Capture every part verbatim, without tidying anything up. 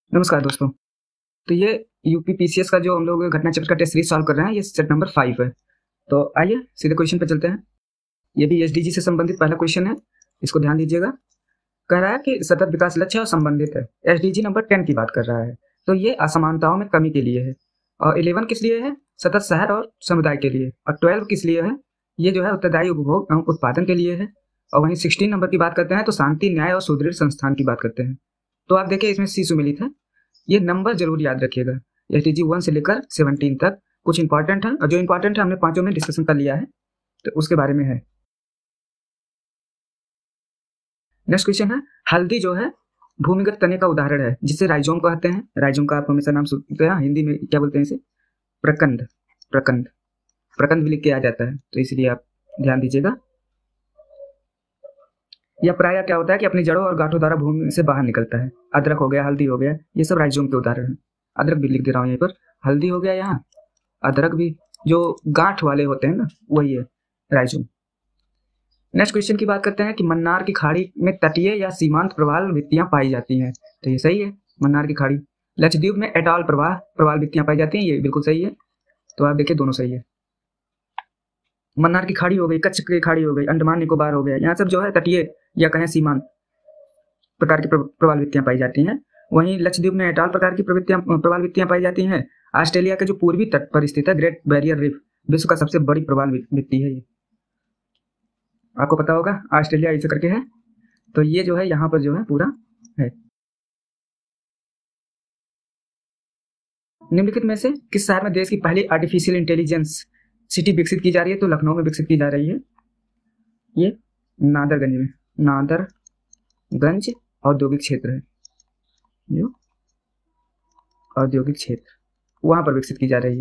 नमस्कार दोस्तों। तो ये यूपी पीसीएस का जो हम लोग घटना चक्र का टेस्ट सीरीज सॉल्व कर रहे हैं, ये सेट नंबर फाइव है। तो आइए सीधे क्वेश्चन पे चलते हैं। ये भी एसडीजी से संबंधित पहला क्वेश्चन है, इसको ध्यान दीजिएगा। कह रहा है कि सतत विकास लक्ष्य और संबंधित है। एसडीजी नंबर टेन की बात कर रहा है, तो ये असमानताओं में कमी के लिए है। और इलेवन किस लिए है? सतत शहर और समुदाय के लिए। और ट्वेल्व किस लिए है? ये जो है उत्तरदायी उपभोग उत्पादन के लिए है। और वहीं सिक्सटीन नंबर की बात करते हैं तो शांति, न्याय और सुदृढ़ संस्थान की बात करते हैं। तो आप देखिए इसमें सी सुमिलित है। ये नंबर जरूर याद रखिएगा। एसडीजी वन से लेकर सेवनटीन तक कुछ इंपॉर्टेंट है, और जो इंपॉर्टेंट है हमने पांचों में डिस्कशन कर लिया है, तो उसके बारे में है। नेक्स्ट क्वेश्चन है, हल्दी जो है भूमिगत तने का उदाहरण है, जिसे राइजोम कहते हैं। राइजोम का आप हमेशा नाम सुनते हैं, हिंदी में क्या बोलते हैं इसे? प्रकंद। प्रकंद प्रकंद भी लिख के आ जाता है, तो इसलिए आप ध्यान दीजिएगा। यह प्राय क्या होता है कि अपनी जड़ों और गांठों द्वारा भूमि से बाहर निकलता है। अदरक हो गया, हल्दी हो गया, ये सब राइजोम के उदाहरण है। अदरक भी लिख दे रहा हूँ यहाँ पर, हल्दी हो गया यहाँ, अदरक भी, जो गांठ वाले होते हैं ना, वही है राइजोम। नेक्स्ट क्वेश्चन की बात करते हैं कि मन्नार की खाड़ी में तटीय या सीमांत प्रवाल भित्तियां पाई जाती हैं। तो ये सही है, मन्नार की खाड़ी। लक्षद्वीप में एटॉल प्रवाह प्रवाल भित्तियां पाई जाती हैं, ये बिल्कुल सही है। तो आप देखिए दोनों सही है। मन्नार की खाड़ी हो गई, कच्छ की खाड़ी हो गई, अंडमान निकोबार हो गया, यहाँ सब जो है तटीय या कहें सीमांत प्रकार की प्रवाल भित्तियां पाई जाती हैं। वहीं लक्षद्वीप में एटॉल प्रकार की प्रवृत्तियां प्रवाल भित्तियां पाई जाती हैं। ऑस्ट्रेलिया के जो पूर्वी तट पर स्थित है ग्रेट बैरियर रीफ, विश्व का सबसे बड़ी प्रवाल भित्ति है ये, आपको पता होगा, ऑस्ट्रेलिया ऐसे करके है। तो ये जो है यहाँ पर जो है पूरा है। निम्नलिखित में से किस शहर में देश की पहली आर्टिफिशियल इंटेलिजेंस सिटी विकसित की जा रही है? तो लखनऊ में विकसित की जा रही है। ये नादरगंज में, नादरगंज औद्योगिक क्षेत्र है, जो औद्योगिक क्षेत्र वहां पर विकसित की जा रही है।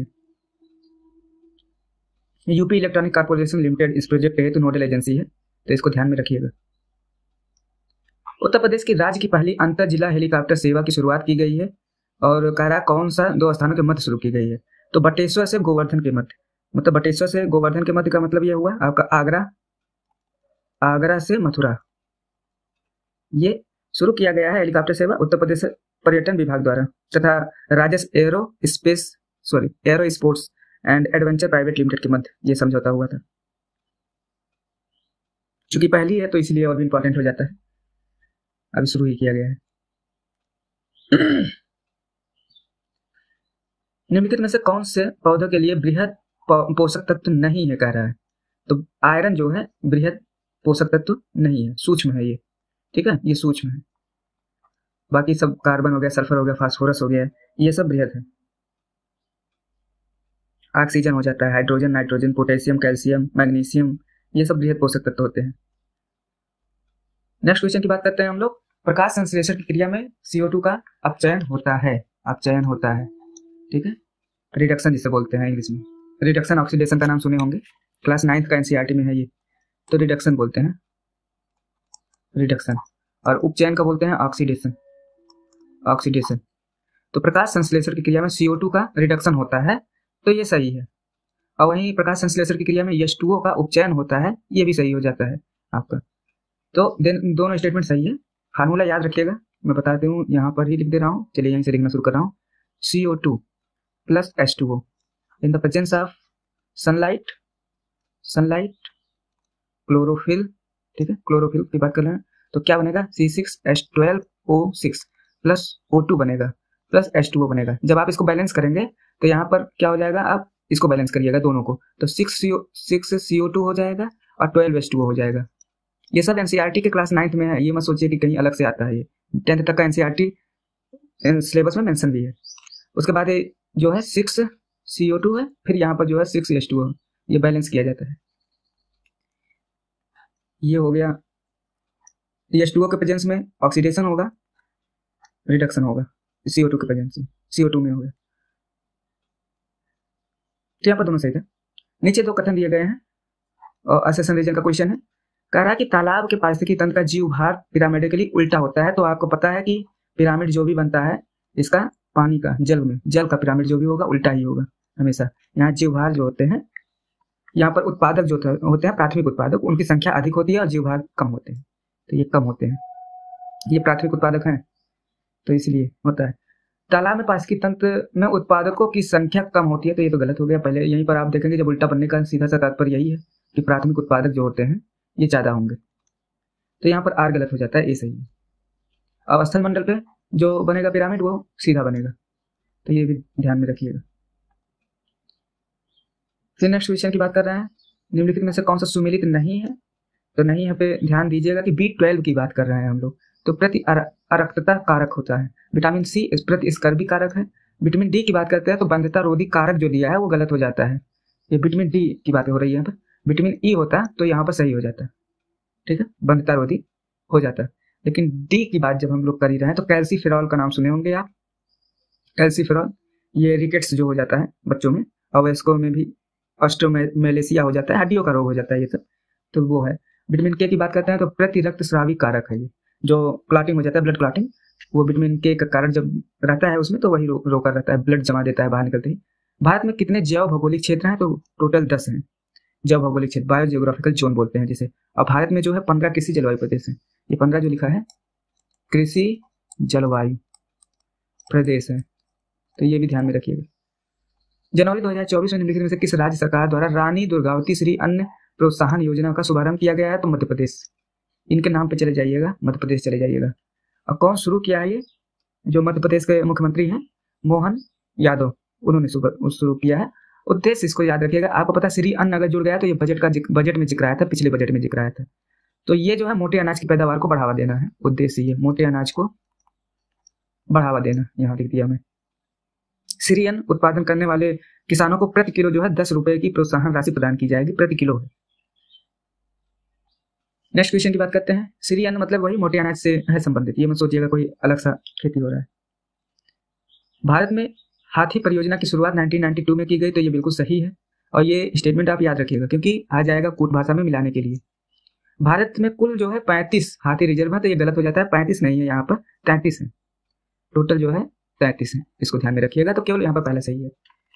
यूपी इलेक्ट्रॉनिक कॉर्पोरेशन लिमिटेड इस प्रोजेक्ट के हेतु नोडल एजेंसी है, तो इसको ध्यान में रखिएगा। उत्तर प्रदेश की राज्य की पहली अंतर जिला हेलीकॉप्टर सेवा की शुरुआत की गई है, और कह रहा कौन सा दो स्थानों के मध्य शुरू की गई है? तो बटेश्वर से गोवर्धन के मध्य, मतलब बटेश्वर से गोवर्धन के मध्य का मतलब यह हुआ आपका आगरा, आगरा से मथुरा। ये शुरू किया गया है हेलीकॉप्टर सेवा उत्तर प्रदेश पर्यटन विभाग द्वारा, तथा राजस्व aerospace sorry aero sports and adventure private limited के मध्य ये समझौता हुआ था। चूंकि पहली है तो इसलिए और भी इंपॉर्टेंट हो जाता है, अभी शुरू ही किया गया है। निम्नलिखित में से कौन से पौधों के लिए बृहद पोषक तत्व नहीं है? कह रहा है तो आयरन जो है बृहद पोषक तत्व नहीं है, सूक्ष्म है ये, ठीक है, ये सूक्ष्म है। बाकी सब कार्बन हो गया, सल्फर हो गया, फास्फोरस हो गया, ये सब बृहद है। ऑक्सीजन हो जाता है, hydrogen, nitrogen, potassium, calcium, magnesium, ये सब बृहद पोषक तत्व होते हैं। नेक्स्ट क्वेश्चन की बात करते हैं हम लोग। प्रकाश संश्लेषण की क्रिया में सी ओ टू का अपचयन होता है, अपचयन होता है, ठीक है, रिडक्शन जिसे बोलते हैं इंग्लिश में। रिडक्शन ऑक्सीडेशन का नाम सुने होंगे, क्लास नाइन्थ का एनसीईआरटी में है ये, तो रिडक्शन बोलते हैं, रिडक्शन। और उपचयन का बोलते हैं ऑक्सीडेशन, ऑक्सीडेशन। तो प्रकाश संश्लेषण की क्रिया में सी ओ टू का रिडक्शन होता है, तो ये सही है। और वहीं प्रकाश संश्लेषण की क्रिया में एच टू ओ का उपचयन होता है, ये भी सही हो जाता है आपका। तो दोनों स्टेटमेंट सही है। फार्मूला याद रखिएगा, मैं बताती हूँ, यहाँ पर ही लिख दे रहा हूँ। चलिए यहीं से लिखना शुरू कर रहा हूँ। C O two plus H two O in the presence of sunlight, sunlight chlorophyll, ठीक है, क्लोरोफिल की बात कर रहे हैं, तो क्या बनेगा? C six H twelve O six plus O two बनेगा, प्लस एच टू ओ बनेगा। जब आप इसको बैलेंस करेंगे तो यहाँ पर क्या हो जाएगा? आप इसको बैलेंस करिएगा दोनों को, तो six C O six C O two हो जाएगा और ट्वेल्व एच टू ओ हो जाएगा। ये सब एनसीईआरटी के क्लास नाइन्थ में है, ये मत सोचिए कि कहीं अलग से आता है, ये टेंथ तक का एनसीईआरटी सिलेबस में मेंशन भी है। उसके बाद जो है सिक्स सी ओ टू है, फिर यहाँ पर जो है सिक्स एच टू ओ, ये बैलेंस किया जाता है। ये हो गया, एच टू ओ के प्रेजेंस में ऑक्सीडेशन होगा, रिडक्शन होगा सी ओ टू के प्रेजेंस में, सी ओ टू में होगा। तो यहाँ पर दोनों सही थे। नीचे दो कथन दिए गए हैं और असर्शन रीजन का क्वेश्चन है। कह रहा है कि तालाब के पारिस्थितिकी तंत्र का जीव भार पिरामिडली उल्टा होता है। तो आपको पता है कि पिरामिड जो भी बनता है इसका पानी का, जल में, जल का पिरामिड जो भी होगा उल्टा ही होगा हमेशा। यहाँ जीव भार जो होते हैं, यहाँ पर उत्पादक जो होते हैं, प्राथमिक उत्पादक, उनकी संख्या अधिक होती है और जीव भार कम होते हैं, तो ये कम होते हैं। ये प्राथमिक उत्पादक हैं तो इसलिए होता है। तालाब में पारिस्थितिकी तंत्र में उत्पादकों की संख्या कम होती है, तो ये तो गलत हो गया। पहले यहीं पर आप देखेंगे जब उल्टा बनने का सीधा सा तात्पर्य यही है कि प्राथमिक उत्पादक जो होते हैं ये ज़्यादा होंगे, तो यहाँ पर आर गलत हो जाता है, ए सही है। अब स्थल मंडल पे जो बनेगा पिरामिड वो सीधा बनेगा, तो ये भी ध्यान में रखिएगा। फिर नेक्स्ट क्वेश्चन की बात कर रहे हैं, निम्नलिखित में से कौन सा सुमेलित नहीं है, तो नहीं यहाँ पे ध्यान दीजिएगा कि बी ट्वेल्व की बात कर रहे हैं हम लोग, तो प्रति अरक्तता कारक होता है। विटामिन सी प्रति स्कर्वी कारक है। विटामिन डी की बात करते हैं तो बंधता रोधी कारक जो दिया है वो गलत हो जाता है, ये विटामिन डी की बात हो रही है यहाँ पर। विटामिन ई होता तो यहाँ पर सही हो जाता, ठीक है, बंधता रोधी हो जाता। लेकिन डी की बात जब हम लोग कर ही रहे हैं तो कैल्सीफेरॉल का नाम सुने होंगे आप। कैल्सीफेरॉल ये रिकेट्स जो हो जाता है बच्चों में, अवयस्कों में भी ऑस्टियोमेलेसिया हो जाता है, हड्डियों का रोग हो जाता है ये सब, तो वो है। विटामिन के की बात करते हैं तो प्रति रक्त स्रावी कारक है, ये जो क्लॉटिंग हो जाता है, ब्लड क्लॉटिंग, वो विटामिन के का कारक जब रहता है उसमें तो वही रो, रोका रहता है, ब्लड जमा देता है बाहर निकलते ही। भारत में कितने जैव भौगोलिक क्षेत्र हैं, तो टोटल दस हैं जैव भौगोलिक क्षेत्र, बायो जियोग्राफिकल जोन बोलते हैं जिसे। और भारत में जो है पंद्रह कृषि जलवायु प्रदेश है, ये पंद्रह जो लिखा है कृषि जलवायु प्रदेश है, तो ये भी ध्यान में रखिएगा। जनवरी दो हज़ार चौबीस में निम्नलिखित में से किस राज्य सरकार द्वारा रानी दुर्गावती श्री अन्न प्रोत्साहन योजना का शुभारंभ किया गया है, तो मध्य प्रदेश। इनके नाम पे चले जाइएगा, मध्य प्रदेश चले जाइएगा। और कौन शुरू किया है ये, जो मध्य प्रदेश के मुख्यमंत्री हैं मोहन यादव, उन्होंने शुरू किया है। उद्देश्य इसको याद रखिएगा, आपको पता श्री अन्न अगर जुड़ गया तो ये बजट का बजट में जिक्र आया था, पिछले बजट में जिक्र आया था। तो ये जो है मोटे अनाज की पैदावार को बढ़ावा देना है, उद्देश्य ये मोटे अनाज को बढ़ावा देना। यहाँ लिख दिया मैं, श्री अन्न उत्पादन करने वाले किसानों को प्रति किलो जो है दस रुपए की प्रोत्साहन राशि प्रदान की जाएगी, प्रति किलो है। नेक्स्ट क्वेश्चन की बात करते हैं। श्री अन्न मतलब वही मोटे अनाज से है संबंधित, ये मत सोचिएगा कोई अलग सा खेती हो रहा है। भारत में हाथी परियोजना की शुरुआत उन्नीस सौ बानवे में की गई, तो ये बिल्कुल सही है। और ये स्टेटमेंट आप याद रखिएगा क्योंकि आ जाएगा कूट भाषा में मिलाने के लिए। भारत में कुल जो है पैंतीस हाथी रिजर्व है, तो ये गलत हो जाता है, पैंतीस नहीं है, यहाँ पर तैंतीस है, टोटल जो है तैंतीस है, इसको ध्यान में रखिएगा। तो केवल यहाँ पर पहले सही है।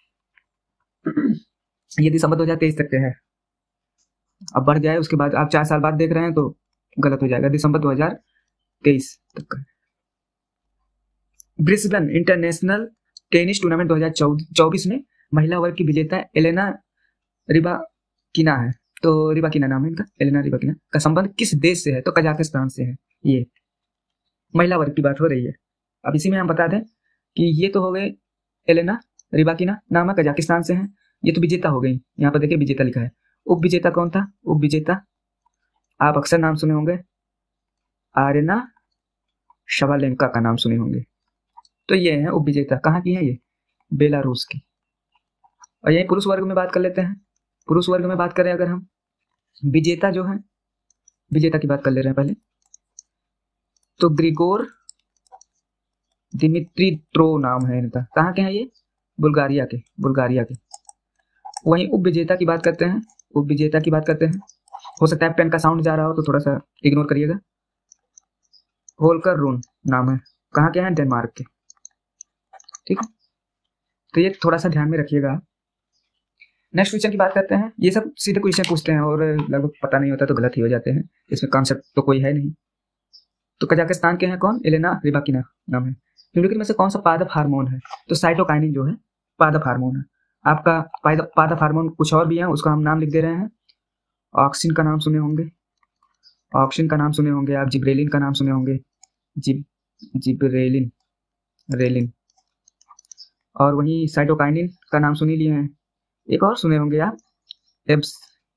ये दिसंबर दो हजार तेईस तक के है, अब बढ़ जाए उसके बाद आप चार साल बाद देख रहे हैं तो गलत हो जाएगा, दिसंबर दो हजार तेईस तक का। ब्रिस्बेन इंटरनेशनल टेनिस टूर्नामेंट दो हजार चौबीस में महिला वर्ग की विजेता एलेना रिबाकिना है, तो रिबाकिना नाम है इनका, एलेना रिबाकिना का संबंध किस देश से है, तो कजाकिस्तान से है। ये महिला वर्ग की बात हो रही है। अब इसी में हम बता दें कि ये तो हो गए एलेना रिबाकिना नाम है, कजाकिस्तान से है। ये तो विजेता हो गई, यहाँ पर देखिए विजेता लिखा है। उप विजेता कौन था, उप विजेता आप अक्सर नाम सुने होंगे, आरेना शबालेंका का नाम सुने होंगे, तो ये है उप विजेता। कहाँ की है ये, बेलारूस की। और यही पुरुष वर्ग में बात कर लेते हैं। पुरुष वर्ग में बात करें अगर हम, विजेता जो है, विजेता की बात कर ले रहे हैं पहले, तो ग्रिगोर दिमित्रित्रो नाम है इनका। कहाँ के हैं ये, बुल्गारिया के, बुल्गारिया के। वहीं उप विजेता की बात करते हैं, उप विजेता की बात करते हैं, हो सकता है पेन का साउंड जा रहा हो तो थोड़ा सा इग्नोर करिएगा। होलकर रून नाम है, कहाँ के हैं, डेनमार्क के, ठीक है। तो ये थोड़ा सा ध्यान में रखिएगा। नेक्स्ट क्वेश्चन की बात करते हैं। ये सब सीधे क्वेश्चन पूछते हैं और लगभग पता नहीं होता तो गलत ही हो जाते हैं, इसमें कॉन्सेप्ट तो कोई है नहीं। तो कजाकिस्तान के हैं कौन, एलेना रिबाकिना नाम है। निम्नलिखित में से कौन सा पादप हार्मोन है, तो साइटोकाइनिन जो है पादप हार्मोन है। आपका पादप हार्मोन कुछ और भी है, उसका हम नाम लिख दे रहे हैं। ऑक्सिन का नाम सुने होंगे, ऑक्सिन का नाम सुने होंगे आप, जिब्रेलिन का नाम सुने होंगे, जिब जिब्रेलिन रेलिन, और वहीं साइटोकाइनिन का नाम सुन ही लिए हैं। एक और सुने होंगे आप, एब्स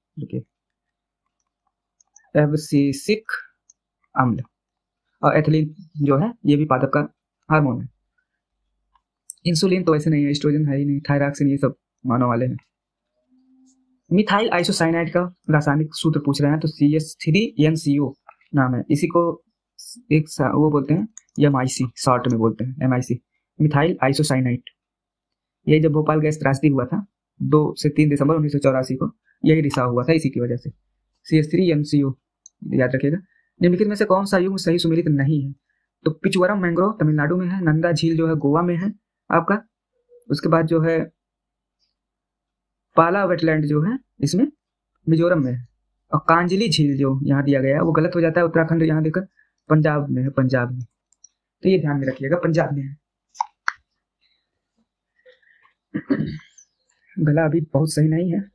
एब्सिसिक अम्ल, और एथिलीन जो है ये भी पादप का हार्मोन है। इंसुलिन तो ऐसे नहीं है, एस्ट्रोजन है ही नहीं, थायरॉक्सिन ये सब मानव वाले हैं। मिथाइल आइसोसाइनाइड का रासायनिक सूत्र पूछ रहे हैं, तो C H three N C O नाम है। इसी को एक वो बोलते हैं एम आई सी, शॉर्ट में बोलते हैं M I C, methyl isocyanide. ये जब भोपाल गैस त्रासदी हुआ था दो से तीन दिसंबर उन्नीस सौ चौरासी को, यही रिसाव हुआ था इसी की वजह से, C H three N C O याद रखिएगा। निम्नलिखित में से कौन सा युग्म सही सुमेलित नहीं है, तो पिचवरम मैंग्रोव तमिलनाडु में है, नंदा झील जो है गोवा में है आपका, उसके बाद जो है पाला वेटलैंड जो है इसमें मिजोरम में है, और कांजली झील जो यहाँ दिया गया है वो गलत हो जाता है, उत्तराखंड यहाँ देखकर पंजाब में है, पंजाब में, तो ये ध्यान में रखिएगा पंजाब में है। गला अभी बहुत सही नहीं है।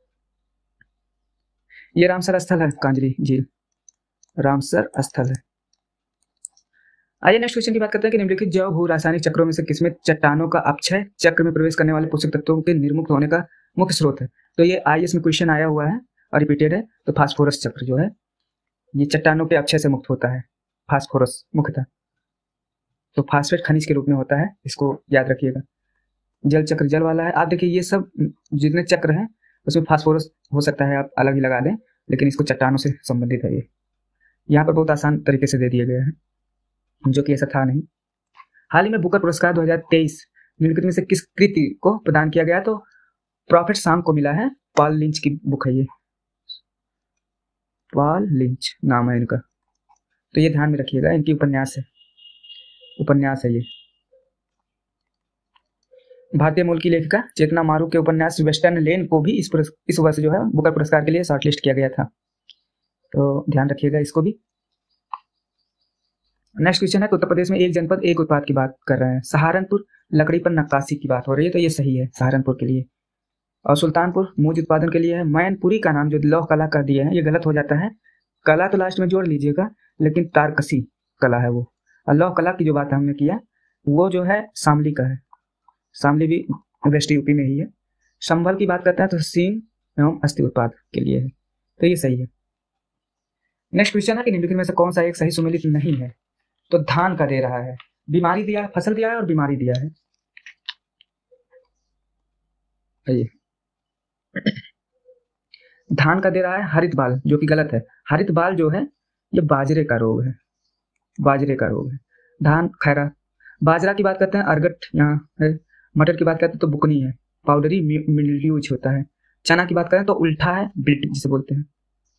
ये रामसर स्थल है, कांजरी झील रामसर स्थल है। आइए नेक्स्ट क्वेश्चन की बात करते हैं कि निम्नलिखित जैव भू रासायनिक चक्रों में से किसमें चट्टानों का अपक्षय चक्र में प्रवेश करने वाले पोषक तत्वों के निर्मुक्त होने का मुख्य स्रोत है। तो ये आईएएस में क्वेश्चन आया हुआ है और रिपीटेड है। तो फास्फोरस चक्र जो है ये चट्टानों के अपक्षय से मुक्त होता है, फास्फोरस मुख्यतः। तो फास्फेट खनिज के रूप में होता है, इसको याद रखिएगा। जल चक्र जल वाला है। आप देखिए ये सब जितने चक्र हैं उसमें फास्फोरस हो सकता है आप अलग ही लगा दें, लेकिन इसको चट्टानों से संबंधित है। ये यहाँ पर बहुत आसान तरीके से दे दिया गया है, जो कि ऐसा था नहीं। हाल ही में बुकर पुरस्कार दो हज़ार तेईस निम्नलिखित में से किस कृति को प्रदान किया गया। तो प्रॉफिट सांग को मिला है। पॉल लिंच की बुक है ये, पॉल लिंच नाम है इनका। तो ये ध्यान में रखिएगा, इनकी उपन्यास है उपन्यास है ये। भारतीय मूल की लेखिका चेतना मारू के उपन्यास वेस्टर्न लेन को भी इस इस वर्ष जो है बुकर पुरस्कार के लिए शॉर्टलिस्ट किया गया था। तो ध्यान रखिएगा इसको भी। नेक्स्ट क्वेश्चन है कि उत्तर प्रदेश में एक जनपद एक उत्पाद की बात कर रहे हैं। सहारनपुर लकड़ी पर नक्काशी की बात हो रही है, तो ये सही है सहारनपुर के लिए। और सुल्तानपुर मूज उत्पादन के लिए है। मैनपुरी का नाम जो लौह कला कर दिया है ये गलत हो जाता है। कला तो लास्ट में जोड़ लीजिएगा, लेकिन तारकसी कला है वो। और लौह कला की जो बात हमने किया वो जो है शामली का है। शामली भी वेस्ट यूपी में ही है। संभल की बात करते हैं तो सीन एवं अस्थि उत्पाद के लिए है, तो ये सही है। नेक्स्ट क्वेश्चन है कि निम्नलिखित में से कौन सा एक सही सुमेलित नहीं है। तो धान का दे रहा है, बीमारी दिया है, फसल दिया है और बीमारी दिया है। ये धान का दे रहा है हरित बाल, जो कि गलत है। हरित बाल जो है ये बाजरे का रोग है, बाजरे का रोग है। धान खैरा। बाजरा की बात करते हैं अर्गट यहाँ है। मटर की बात करते हैं तो बुकनी है, पाउडरी मिल्ड्यूज होता है। चना की बात करें तो उल्टा है, बिल्ट जिसे बोलते हैं।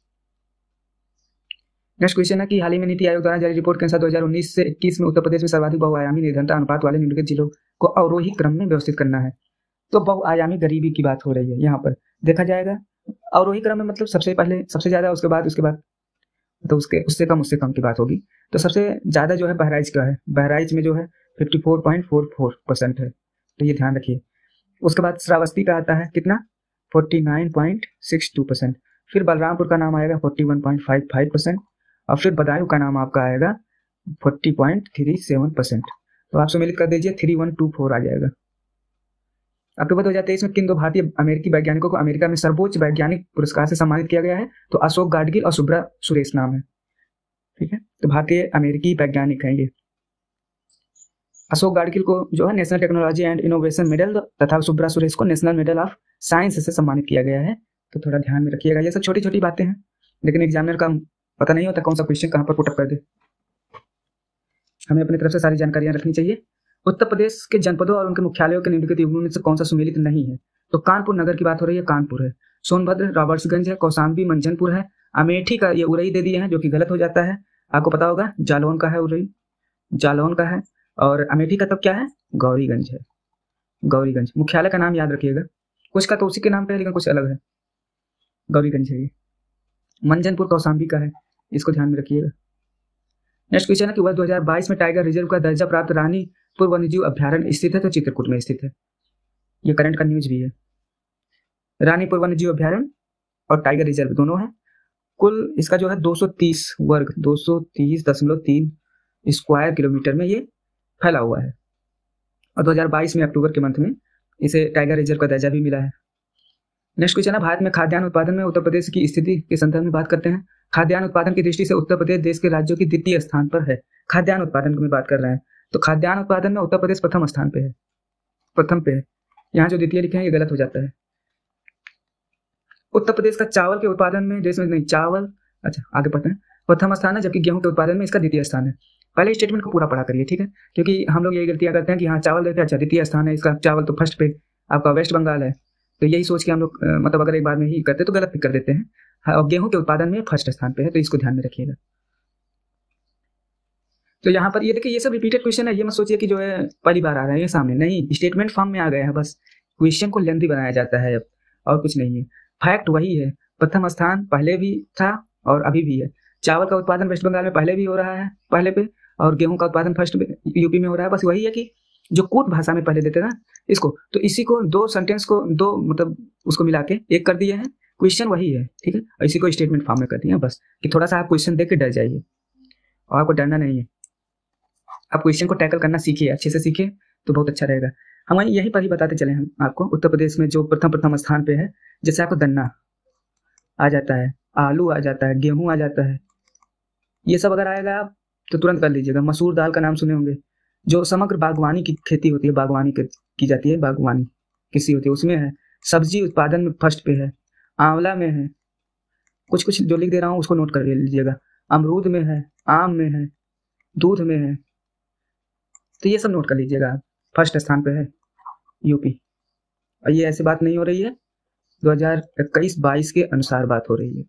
नेक्स्ट क्वेश्चन है कि हाल ही में नीति आयोग द्वारा जारी रिपोर्ट के अनुसार दो हज़ार उन्नीस से इक्कीस में उत्तर प्रदेश में सर्वाधिक बहुआयामी निर्धनता अनुपात वाले निम्नलिखित जिलों को अवरोही क्रम में व्यवस्थित करना है। तो बहुआयामी गरीबी की बात हो रही है। यहाँ पर देखा जाएगा अवरोही क्रम में मतलब सबसे पहले सबसे ज्यादा, उसके बाद उसके बाद तो उसके उससे कम उससे कम की बात होगी। तो सबसे ज्यादा जो है बहराइच का है। बहराइच में जो है fifty four point four four percent है, तो ये ध्यान रखिए। उसके बाद श्रावस्ती का आता है कितना, forty nine point six two percent. फिर बलरामपुर का नाम आएगा forty one point five five percent. और फिर बदायूं का नाम आपका आएगा forty point three seven percent. तो आप सम्मिलित कर दीजिए थ्री वन टू फोर आ जाएगा। अक्टूबर दो हज़ार तेईस में किन दो भारतीय अमेरिकी वैज्ञानिकों को अमेरिका में सर्वोच्च वैज्ञानिक पुरस्कार से सम्मानित किया गया है। तो अशोक गाडगिल और सुब्रा सुरेश नाम है, ठीक है। तो भारतीय अमेरिकी वैज्ञानिक है ये। अशोक गाडगिल को जो है national technology and innovation medal तथा सुब्रा सुरेश को नेशनल मेडल ऑफ साइंस से सम्मानित किया गया है। तो थोड़ा ध्यान में रखिएगा, ये सब छोटी छोटी बातें हैं, लेकिन एग्जामिनर का पता नहीं होता कौन सा क्वेश्चन कहाँ पर पुटअप कर दे। हमें अपनी तरफ से सारी जानकारियां रखनी चाहिए। उत्तर प्रदेश के जनपदों और उनके मुख्यालयों के निम्नलिखित युग्मों में से कौन सा सुमेलित नहीं है। तो कानपुर नगर की बात हो रही है, कानपुर है। सोनभद्र रॉबर्ट्सगंज है। कौशाम्बी मंझनपुर है। अमेठी का ये उरई दे दिए हैं, जो कि गलत हो जाता है। आपको पता होगा जालौन का है, उरई जालौन का है। और अमेठी का तब क्या है, गौरीगंज है, गौरीगंज। मुख्यालय का नाम याद रखिएगा, कुछ का तो उसी के नाम पे है लेकिन कुछ अलग है, गौरीगंज है ये। मंझनपुर कौशाम्बी का है, इसको ध्यान में रखिएगा। नेक्स्ट क्वेश्चन है कि वर्ष दो हज़ार बाईस में टाइगर रिजर्व का दर्जा प्राप्त रानीपुर वन्यजीव अभ्यारण्य स्थित है। तो चित्रकूट में स्थित है, ये करंट का न्यूज भी है। रानीपुर वन्यजीव अभ्यारण्य और टाइगर रिजर्व दोनों है। कुल इसका जो है दो सौ तीस वर्ग दो सौ तीस दशमलव तीन स्क्वायर किलोमीटर में ये फैला हुआ है। और दो हज़ार बाईस में अक्टूबर के मंथ में इसे टाइगर रिजर्व का दर्जा भी मिला है। नेक्स्ट क्वेश्चन है भारत में खाद्यान्न उत्पादन में उत्तर प्रदेश की स्थिति के संदर्भ में बात करते हैं। खाद्यान्न उत्पादन की दृष्टि से उत्तर प्रदेश देश के राज्यों की द्वितीय स्थान पर है। खाद्यान्न उत्पादन की बात कर रहे हैं तो खाद्यान्न उत्पादन में उत्तर प्रदेश प्रथम स्थान पे है, प्रथम पे है। यहाँ जो द्वितीय लिखे हैं ये गलत हो जाता है। उत्तर प्रदेश का चावल के उत्पादन में देश में नहीं, चावल अच्छा आगे पढ़ते हैं, प्रथम स्थान है, जबकि गेहूं के उत्पादन में इसका द्वितीय स्थान है। पहले स्टेटमेंट को पूरा पढ़ा करिए, ठीक है, क्योंकि हम लोग यही गलतियां करते हैं कि हाँ चावल देखते अच्छा द्वितीय स्थान है इसका, चावल तो फर्स्ट पे आपका वेस्ट बंगाल है। तो यही सोच के हम लोग मतलब अगर एक बार में ही करते तो गलत कर देते हैं। हाँ, और गेहूं के उत्पादन में फर्स्ट स्थान पे है, तो इसको ध्यान में रखिएगा। तो यहाँ पर ये देखिए ये सब रिपीटेड क्वेश्चन है, ये मत सोचिए कि जो है पहली बार आ रहा है ये सामने, नहीं, स्टेटमेंट फॉर्म में आ गया है, बस क्वेश्चन को लेंथी बनाया जाता है अब, और कुछ नहीं है। फैक्ट वही है, प्रथम स्थान पहले भी था और अभी भी है। चावल का उत्पादन वेस्ट बंगाल में पहले भी हो रहा है पहले पे, और गेहूं का उत्पादन फर्स्ट यूपी में हो रहा है। बस वही है कि जो कूट भाषा में पहले देते ना इसको, तो इसी को दो सेंटेंस को दो मतलब उसको मिला के एक कर दिए हैं, क्वेश्चन वही है, ठीक है, इसी को स्टेटमेंट फॉर्म में कर दिए हैं बस, कि थोड़ा सा आप क्वेश्चन देख के डर जाइए और आपको डरना नहीं है, आप क्वेश्चन को टैकल करना सीखिए, अच्छे से सीखिए तो बहुत अच्छा रहेगा। हम यहीं पर ही बताते चले हम आपको, उत्तर प्रदेश में जो प्रथम प्रथम स्थान पे है, जैसे आपको गन्ना आ जाता है, आलू आ जाता है, गेहूं आ जाता है, ये सब अगर आएगा आप तो तुरंत कर लीजिएगा। मसूर दाल का नाम सुने होंगे, जो समग्र बागवानी की खेती होती है, बागवानी की जाती है, बागवानी कृषि होती है, उसमें है। सब्जी उत्पादन में फर्स्ट पे है, आंवला में है, कुछ कुछ जो लिख दे रहा हूँ उसको नोट कर लीजिएगा, अमरूद में है, आम में है, दूध में है, तो ये सब नोट कर लीजिएगा। फर्स्ट स्थान पे है यूपी, और ये ऐसी बात नहीं हो रही है, दो हज़ार इक्कीस बाईस के अनुसार बात हो रही है।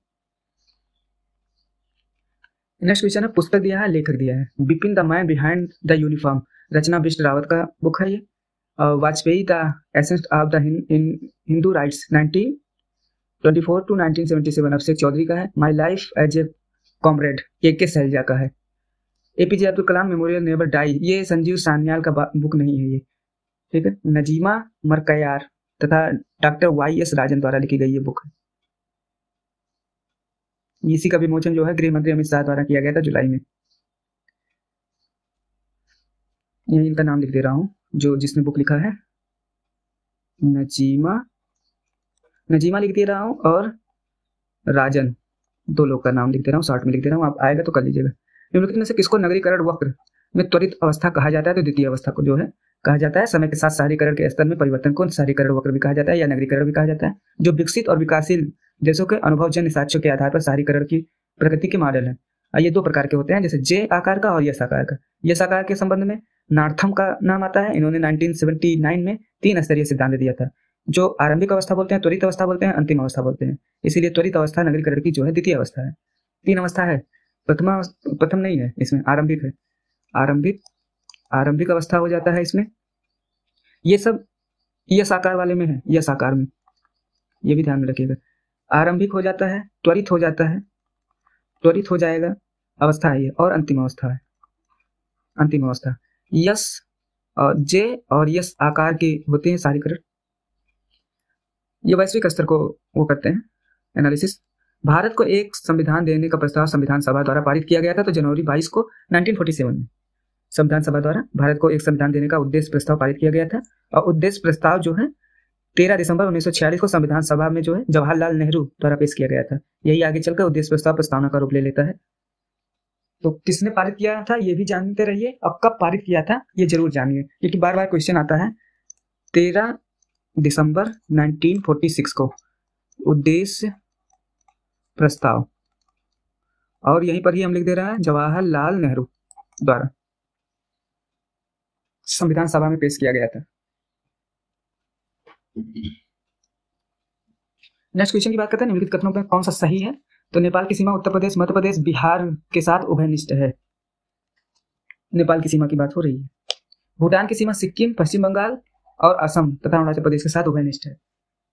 नेक्स्ट क्वेश्चन है, पुस्तक दिया है, लेखक दिया है, Bipin the man behind the uniform, Rachna Bisht Rawat का बुक है ये। Vajpayee the essence of the Hindu rights nineteen twenty four to nineteen seventy seven, Abhishek Choudhary का है। My life as a comrade K K Shailaja का है। APJ Abdul Kalam memorial never die, ये संजीव सान्याल का बुक नहीं है ये, ठीक है। नजीमा मरकयार तथा डॉक्टर वाई एस राजन द्वारा लिखी गई ये बुक है। इसी का विमोचन जो है गृह मंत्री अमित शाह द्वारा किया गया था जुलाई में। यही इनका नाम लिख दे रहा हूँ, जो जिसने बुक लिखा है, नजीमा नजीमा लिख दे रहा हूँ, और राजन, दो लोग का नाम लिख दे रहा हूँ, शॉर्ट में लिख दे रहा हूँ, आप आएगा तो कर लीजिएगा। निम्नलिखित में से किसको नगरीकरण वक्र में त्वरित अवस्था कहा जाता है? तो द्वितीय अवस्था को जो है कहा जाता है। समय के साथ शहरीकरण के स्तर में परिवर्तन को शहरीकरण वक्र भी कहा जाता है या नगरीकरण भी कहा जाता है, जो विकसित और विकासशील देशों के अनुभवजन्य साक्ष्यों के आधार पर शहरीकरण की प्रगति के मॉडल है। ये दो प्रकार के होते हैं, जैसे जे आकार का और यस आकार का। यस आकार के संबंध में नार्थम का नाम आता है, इन्होंने नाइनटीन सेवेंटी नाइन में तीन स्तरीय सिद्धांत दिया था, जो आरंभिक अवस्था बोलते हैं, त्वरित अवस्था बोलते हैं, अंतिम अवस्था बोलते हैं। इसीलिए त्वरित अवस्था नगरीकरण की जो है द्वितीय अवस्था है। तीन अवस्था है, प्रथमा प्रथम नहीं है इसमें, आरंभिक है, आरंभिक आरंभिक अवस्था हो जाता है इसमें। ये सब यस आकार वाले में है, यस आकार में, ये भी ध्यान में रखिएगा। आरंभिक हो जाता है, त्वरित हो जाता है, त्वरित हो जाएगा अवस्था है ये, और अंतिम अवस्था है, अंतिम अवस्था। यस और जे और यस आकार के होते हैं शहरीकरण। ये वैश्विक स्तर को वो करते हैं एनालिसिस। भारत को एक संविधान देने का प्रस्ताव संविधान सभा द्वारा पारित किया गया था, तो जनवरी बाईस को नाइनटीन फोर्टी सेवन में संविधान सभा द्वारा भारत को एक संविधान देने का उद्देश्य प्रस्ताव पारित किया गया था। और उद्देश्य प्रस्ताव जो है तेरह दिसंबर उन्नीस सौ छियालीस को संविधान सभा में जो है जवाहरलाल नेहरू द्वारा पेश किया गया था। यही आगे चलकर उद्देश्य प्रस्ताव प्रस्तावना का रूप ले लेता है। तो किसने पारित किया था ये भी जानते रहिए, अब कब पारित किया था ये जरूर जानिए, क्योंकि बार बार क्वेश्चन आता है। तेरह दिसंबर नाइनटीन फोर्टी सिक्स को उद्देश्य प्रस्ताव, और यहीं पर ही हम लिख दे रहे हैं जवाहरलाल नेहरू द्वारा संविधान सभा में पेश किया गया था। नेक्स्ट क्वेश्चन की बात करते हैं, निम्नलिखित कथनों में कौन सा सही है? तो नेपाल की सीमा उत्तर प्रदेश, मध्य प्रदेश, बिहार के साथ उभयनिष्ठ है। नेपाल की सीमा की बात हो रही है। भूटान की सीमा सिक्किम, पश्चिम बंगाल और असम तथा अरुणाचल प्रदेश के साथ उभयनिष्ठ है।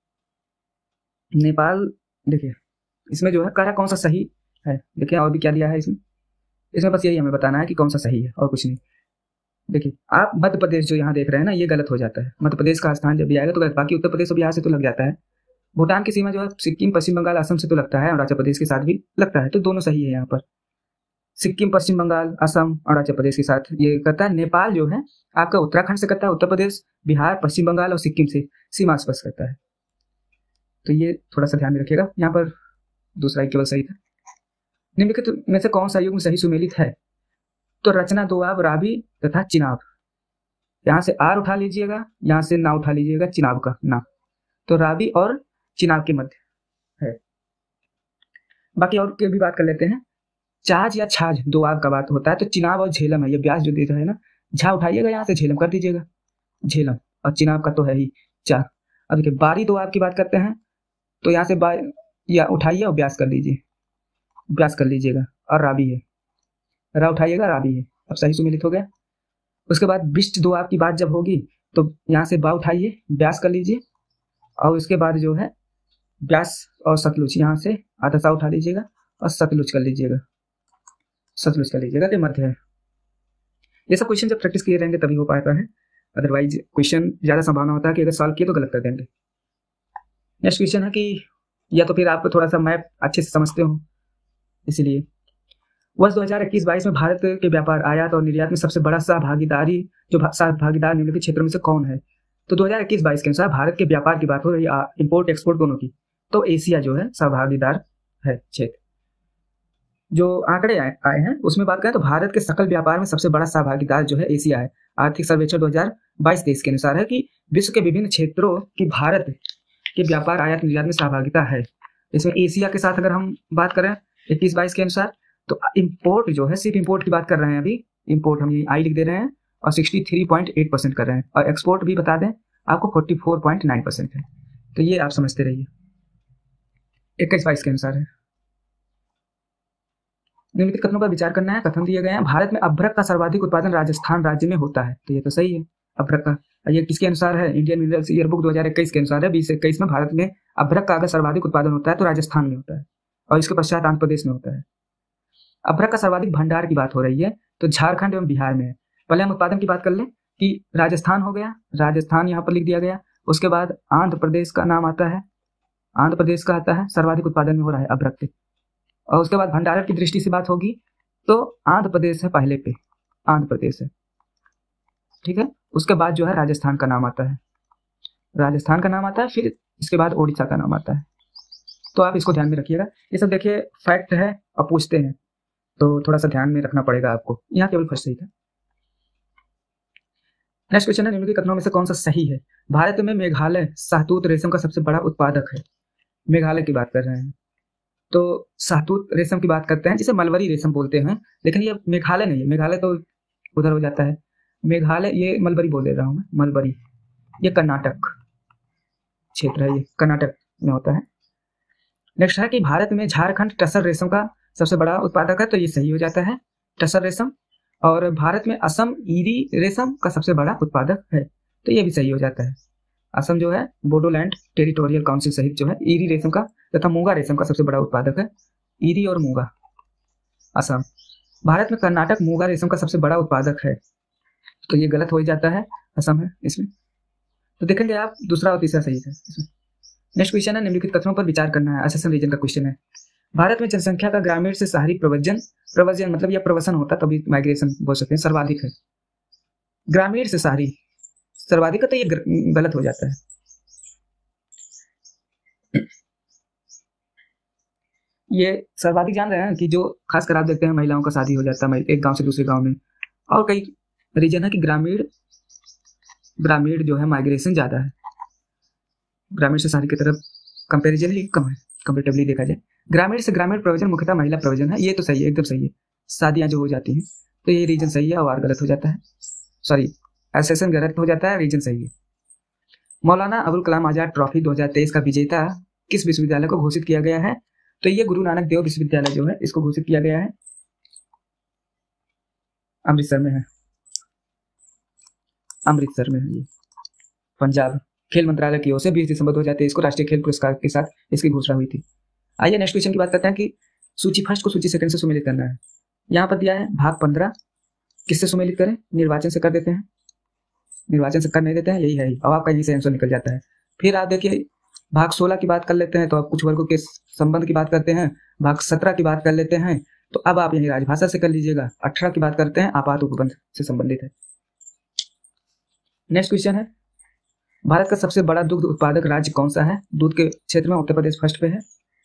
नेपाल देखिए इसमें जो है कह रहा कौन सा सही है, देखिए और भी क्या दिया है इसमें, इसमें बस यही हमें बताना है कि कौन सा सही है और कुछ नहीं। देखिए आप मध्य प्रदेश जो यहाँ देख रहे हैं ना, ये गलत हो जाता है, मध्य प्रदेश का स्थान जब भी आएगा तो गलत, बाकी उत्तर प्रदेश और बिहार से तो लग जाता है। भूटान की सीमा जो है सिक्किम, पश्चिम बंगाल, असम से तो लगता है, अरुणाचल प्रदेश के साथ भी लगता है, तो दोनों सही है यहाँ पर। सिक्किम, पश्चिम बंगाल, असम, अरुणाचल प्रदेश के साथ ये करता है। नेपाल जो है आपका उत्तराखंड से करता है, उत्तर प्रदेश, बिहार, पश्चिम बंगाल और सिक्किम से सीमा स्पर्श करता है। तो ये थोड़ा सा ध्यान में रखिएगा, यहाँ पर दूसरा ही केवल सही था। निम्नलिखित में से कौन सा युग्म सही सुमेलित है? तो रचना, दोआब, रावी तथा चिनाब। यहाँ से आर उठा लीजिएगा, यहाँ से ना उठा लीजिएगा, चिनाब का ना, तो रावी और चिनाब के मध्य है। बाकी और की भी बात कर लेते हैं। चाज या छाज दोआब का बात होता है, तो चिनाब और झेलम है, ये ब्यास जो देता है ना, झा उठाइएगा, यहाँ से झेलम कर दीजिएगा, झेलम, और चिनाब का तो है ही चार। अब देखिए बारी दोआब की बात करते हैं, तो यहाँ से बा या उठाइए और ब्यास कर लीजिए, ब्यास कर लीजिएगा, और रावी है, रा उठाइएगा, रावी है, अब सही सुमेलित हो गया। उसके बाद बिष्ट दोआब की बात जब होगी तो यहाँ से बा उठाइए, ब्यास कर लीजिए, और उसके बाद जो है ब्यास और सतलुज, यहाँ से आधा सा उठा लीजिएगा और सतलुज कर लीजिएगा, सतलुज कर लीजिएगा, ये मध्य है। ये सब क्वेश्चन जब प्रैक्टिस किए रहेंगे तभी हो पाता है। अदरवाइज क्वेश्चन ज़्यादा संभावना होता है कि अगर सॉल्व किए तो गलत कर देंगे। नेक्स्ट क्वेश्चन है कि या तो फिर आप थोड़ा सा मैप अच्छे से समझते हो इसीलिए, वर्ष दो हज़ार इक्कीस बाईस में भारत के व्यापार आयात और निर्यात में सबसे बड़ा सहभागीदारी जो सहभागीदार निम्नलिखित क्षेत्रों में से कौन है। तो दो हज़ार इक्कीस बाईस के अनुसार भारत के व्यापार की बात हो रही है, इंपोर्ट एक्सपोर्ट दोनों की, तो एशिया जो है सहभागीदार है क्षेत्र। जो आंकड़े आए, आए हैं उसमें बात करें तो भारत के सकल व्यापार में सबसे बड़ा सहभागीदार जो है एशिया है। आर्थिक सर्वेक्षण दो हज़ार बाईस तेईस के अनुसार है कि विश्व के विभिन्न क्षेत्रों की भारत के व्यापार आयात निर्यात में सहभागिता है। इसमें एशिया के साथ अगर हम बात करें इक्कीस बाईस के अनुसार तो इंपोर्ट जो है, सिर्फ इंपोर्ट की बात कर रहे हैं अभी, इंपोर्ट हम ये आई लिख दे रहे हैं और तिरसठ पॉइंट आठ परसेंट कर रहे हैं, और एक्सपोर्ट भी बता दें आपको चौवालीस पॉइंट नौ परसेंट है। तो ये आप समझते रहिए। इक्कीस बाईस के अनुसार है। निम्नलिखित कथनों पर विचार करना है। कथन दिए गए हैं, भारत में अभ्रक का सर्वाधिक उत्पादन राजस्थान राज्य में होता है। तो ये तो सही है, अभ्रक का। ये किसके अनुसार है? इंडियन मिनरल्स ईयरबुक दो हज़ार इक्कीस के अनुसार है। बीस इक्कीस में भारत में अभ्रक का अगर सर्वाधिक उत्पादन होता है तो राजस्थान में होता है, और इसके पश्चात आंध्र प्रदेश में होता है। अभ्रक का सर्वाधिक भंडार की बात हो रही है तो झारखंड एवं बिहार में है। पहले हम उत्पादन की बात कर लें कि राजस्थान हो गया, राजस्थान यहाँ पर लिख दिया गया। उसके बाद आंध्र प्रदेश का नाम आता है, आंध्र प्रदेश का आता है, सर्वाधिक उत्पादन में हो रहा है अभ्रक के। और उसके बाद भंडारण की दृष्टि से बात होगी तो आंध्र प्रदेश है पहले पे, आंध्र प्रदेश है, ठीक है। उसके बाद जो है राजस्थान का नाम आता है, राजस्थान का नाम आता है, फिर इसके बाद ओडिशा का नाम आता है। तो आप इसको ध्यान में रखिएगा। ये सब देखिए फैक्ट है और पूछते हैं तो थोड़ा सा ध्यान में रखना पड़ेगा आपको। यहाँ केवल फर्स्ट सही था। नेक्स्ट क्वेश्चन है, निम्नलिखित कथनों में से कौन सा सही है? भारत में मेघालय शहतूत रेशम का सबसे बड़ा उत्पादक है। मेघालय की बात कर रहे हैं तो शहतूत रेशम की बात करते हैं जिसे मलबरी रेशम बोलते हैं, लेकिन ये मेघालय नहीं है, मेघालय तो उधर हो जाता है। मेघालय, ये मलबरी बोल दे रहा हूँ मैं, मलबरी ये कर्नाटक क्षेत्र है, ये कर्नाटक में होता है। नेक्स्ट है कि भारत में झारखंड टसर रेशम का सबसे बड़ा उत्पादक है। तो ये सही हो जाता है, टसर रेशम। और भारत में असम ईरी रेशम का सबसे बड़ा उत्पादक है, तो ये भी सही हो जाता है। असम जो है बोडोलैंड टेरिटोरियल काउंसिल सहित जो है ईरी रेशम का तथा मूंगा रेशम का सबसे बड़ा उत्पादक है। ईरी और मूंगा असम। भारत में कर्नाटक मूंगा रेशम का सबसे बड़ा उत्पादक है, तो ये गलत हो जाता है, असम है इसमें। तो देखेंगे आप दूसरा और तीसरा सही है इसमें। नेक्स्ट क्वेश्चन है, निम्नलिखित कथनों पर विचार करना है। असम रीजन का क्वेश्चन है। भारत में जनसंख्या का ग्रामीण से शहरी प्रवजन, प्रवजन मतलब यह प्रवसन होता तभी माइग्रेशन बोल सकते हैं, सर्वाधिक है। ग्रामीण से शहरी सर्वाधिक है तो ये गलत हो जाता है। ये सर्वाधिक जान रहे हैं कि जो खासकर आप देखते हैं महिलाओं का शादी हो जाता है एक गांव से दूसरे गांव में, और कई रीजन है कि ग्रामीण ग्रामीण जो है माइग्रेशन ज्यादा है, ग्रामीण से शहरी की तरफ कंपेरिजनली कम है, कंपेरेटिवली देखा जाए। ग्रामीण से ग्रामीण प्रवचन मुख्यतः महिला प्रवचन है, ये तो सही है, एकदम सही है। शादियां जो हो जाती हैं तो ये रीजन सही है और गलत हो जाता है, सॉरी एसेशन गलत हो जाता है, रीजन सही है। मौलाना अबुल कलाम आजाद ट्रॉफी दो हज़ार तेईस का विजेता किस विश्वविद्यालय को घोषित किया गया है? तो ये गुरु नानक देव विश्वविद्यालय जो है इसको घोषित किया गया है, अमृतसर में है, अमृतसर में है ये, पंजाब। खेल मंत्रालय की ओर से बीस दिसंबर दो हज़ार तेईस को राष्ट्रीय खेल पुरस्कार के साथ इसकी घोषणा हुई थी। आइए नेक्स्ट क्वेश्चन की बात करते हैं कि सूची फर्स्ट को सूची सेकंड से सुमेलित करना है। यहाँ पर दिया है भाग पंद्रह, किससे सुमेलित करें? निर्वाचन से कर देते हैं, निर्वाचन से कर नहीं देते हैं, यही है। अब आपका यहीं से आंसर निकल जाता है। फिर आप देखिए भाग सोलह की बात कर लेते हैं तो आप कुछ वर्गों के संबंध की बात करते हैं, भाग सत्रह की बात कर लेते हैं तो अब आप यही राजभाषा से कर लीजिएगा। अठारह की बात करते हैं आपात उपबंध से संबंधित है। नेक्स्ट क्वेश्चन है, भारत का सबसे बड़ा दुग्ध उत्पादक राज्य कौन सा है? दूध के क्षेत्र में उत्तर प्रदेश फर्स्ट पे है,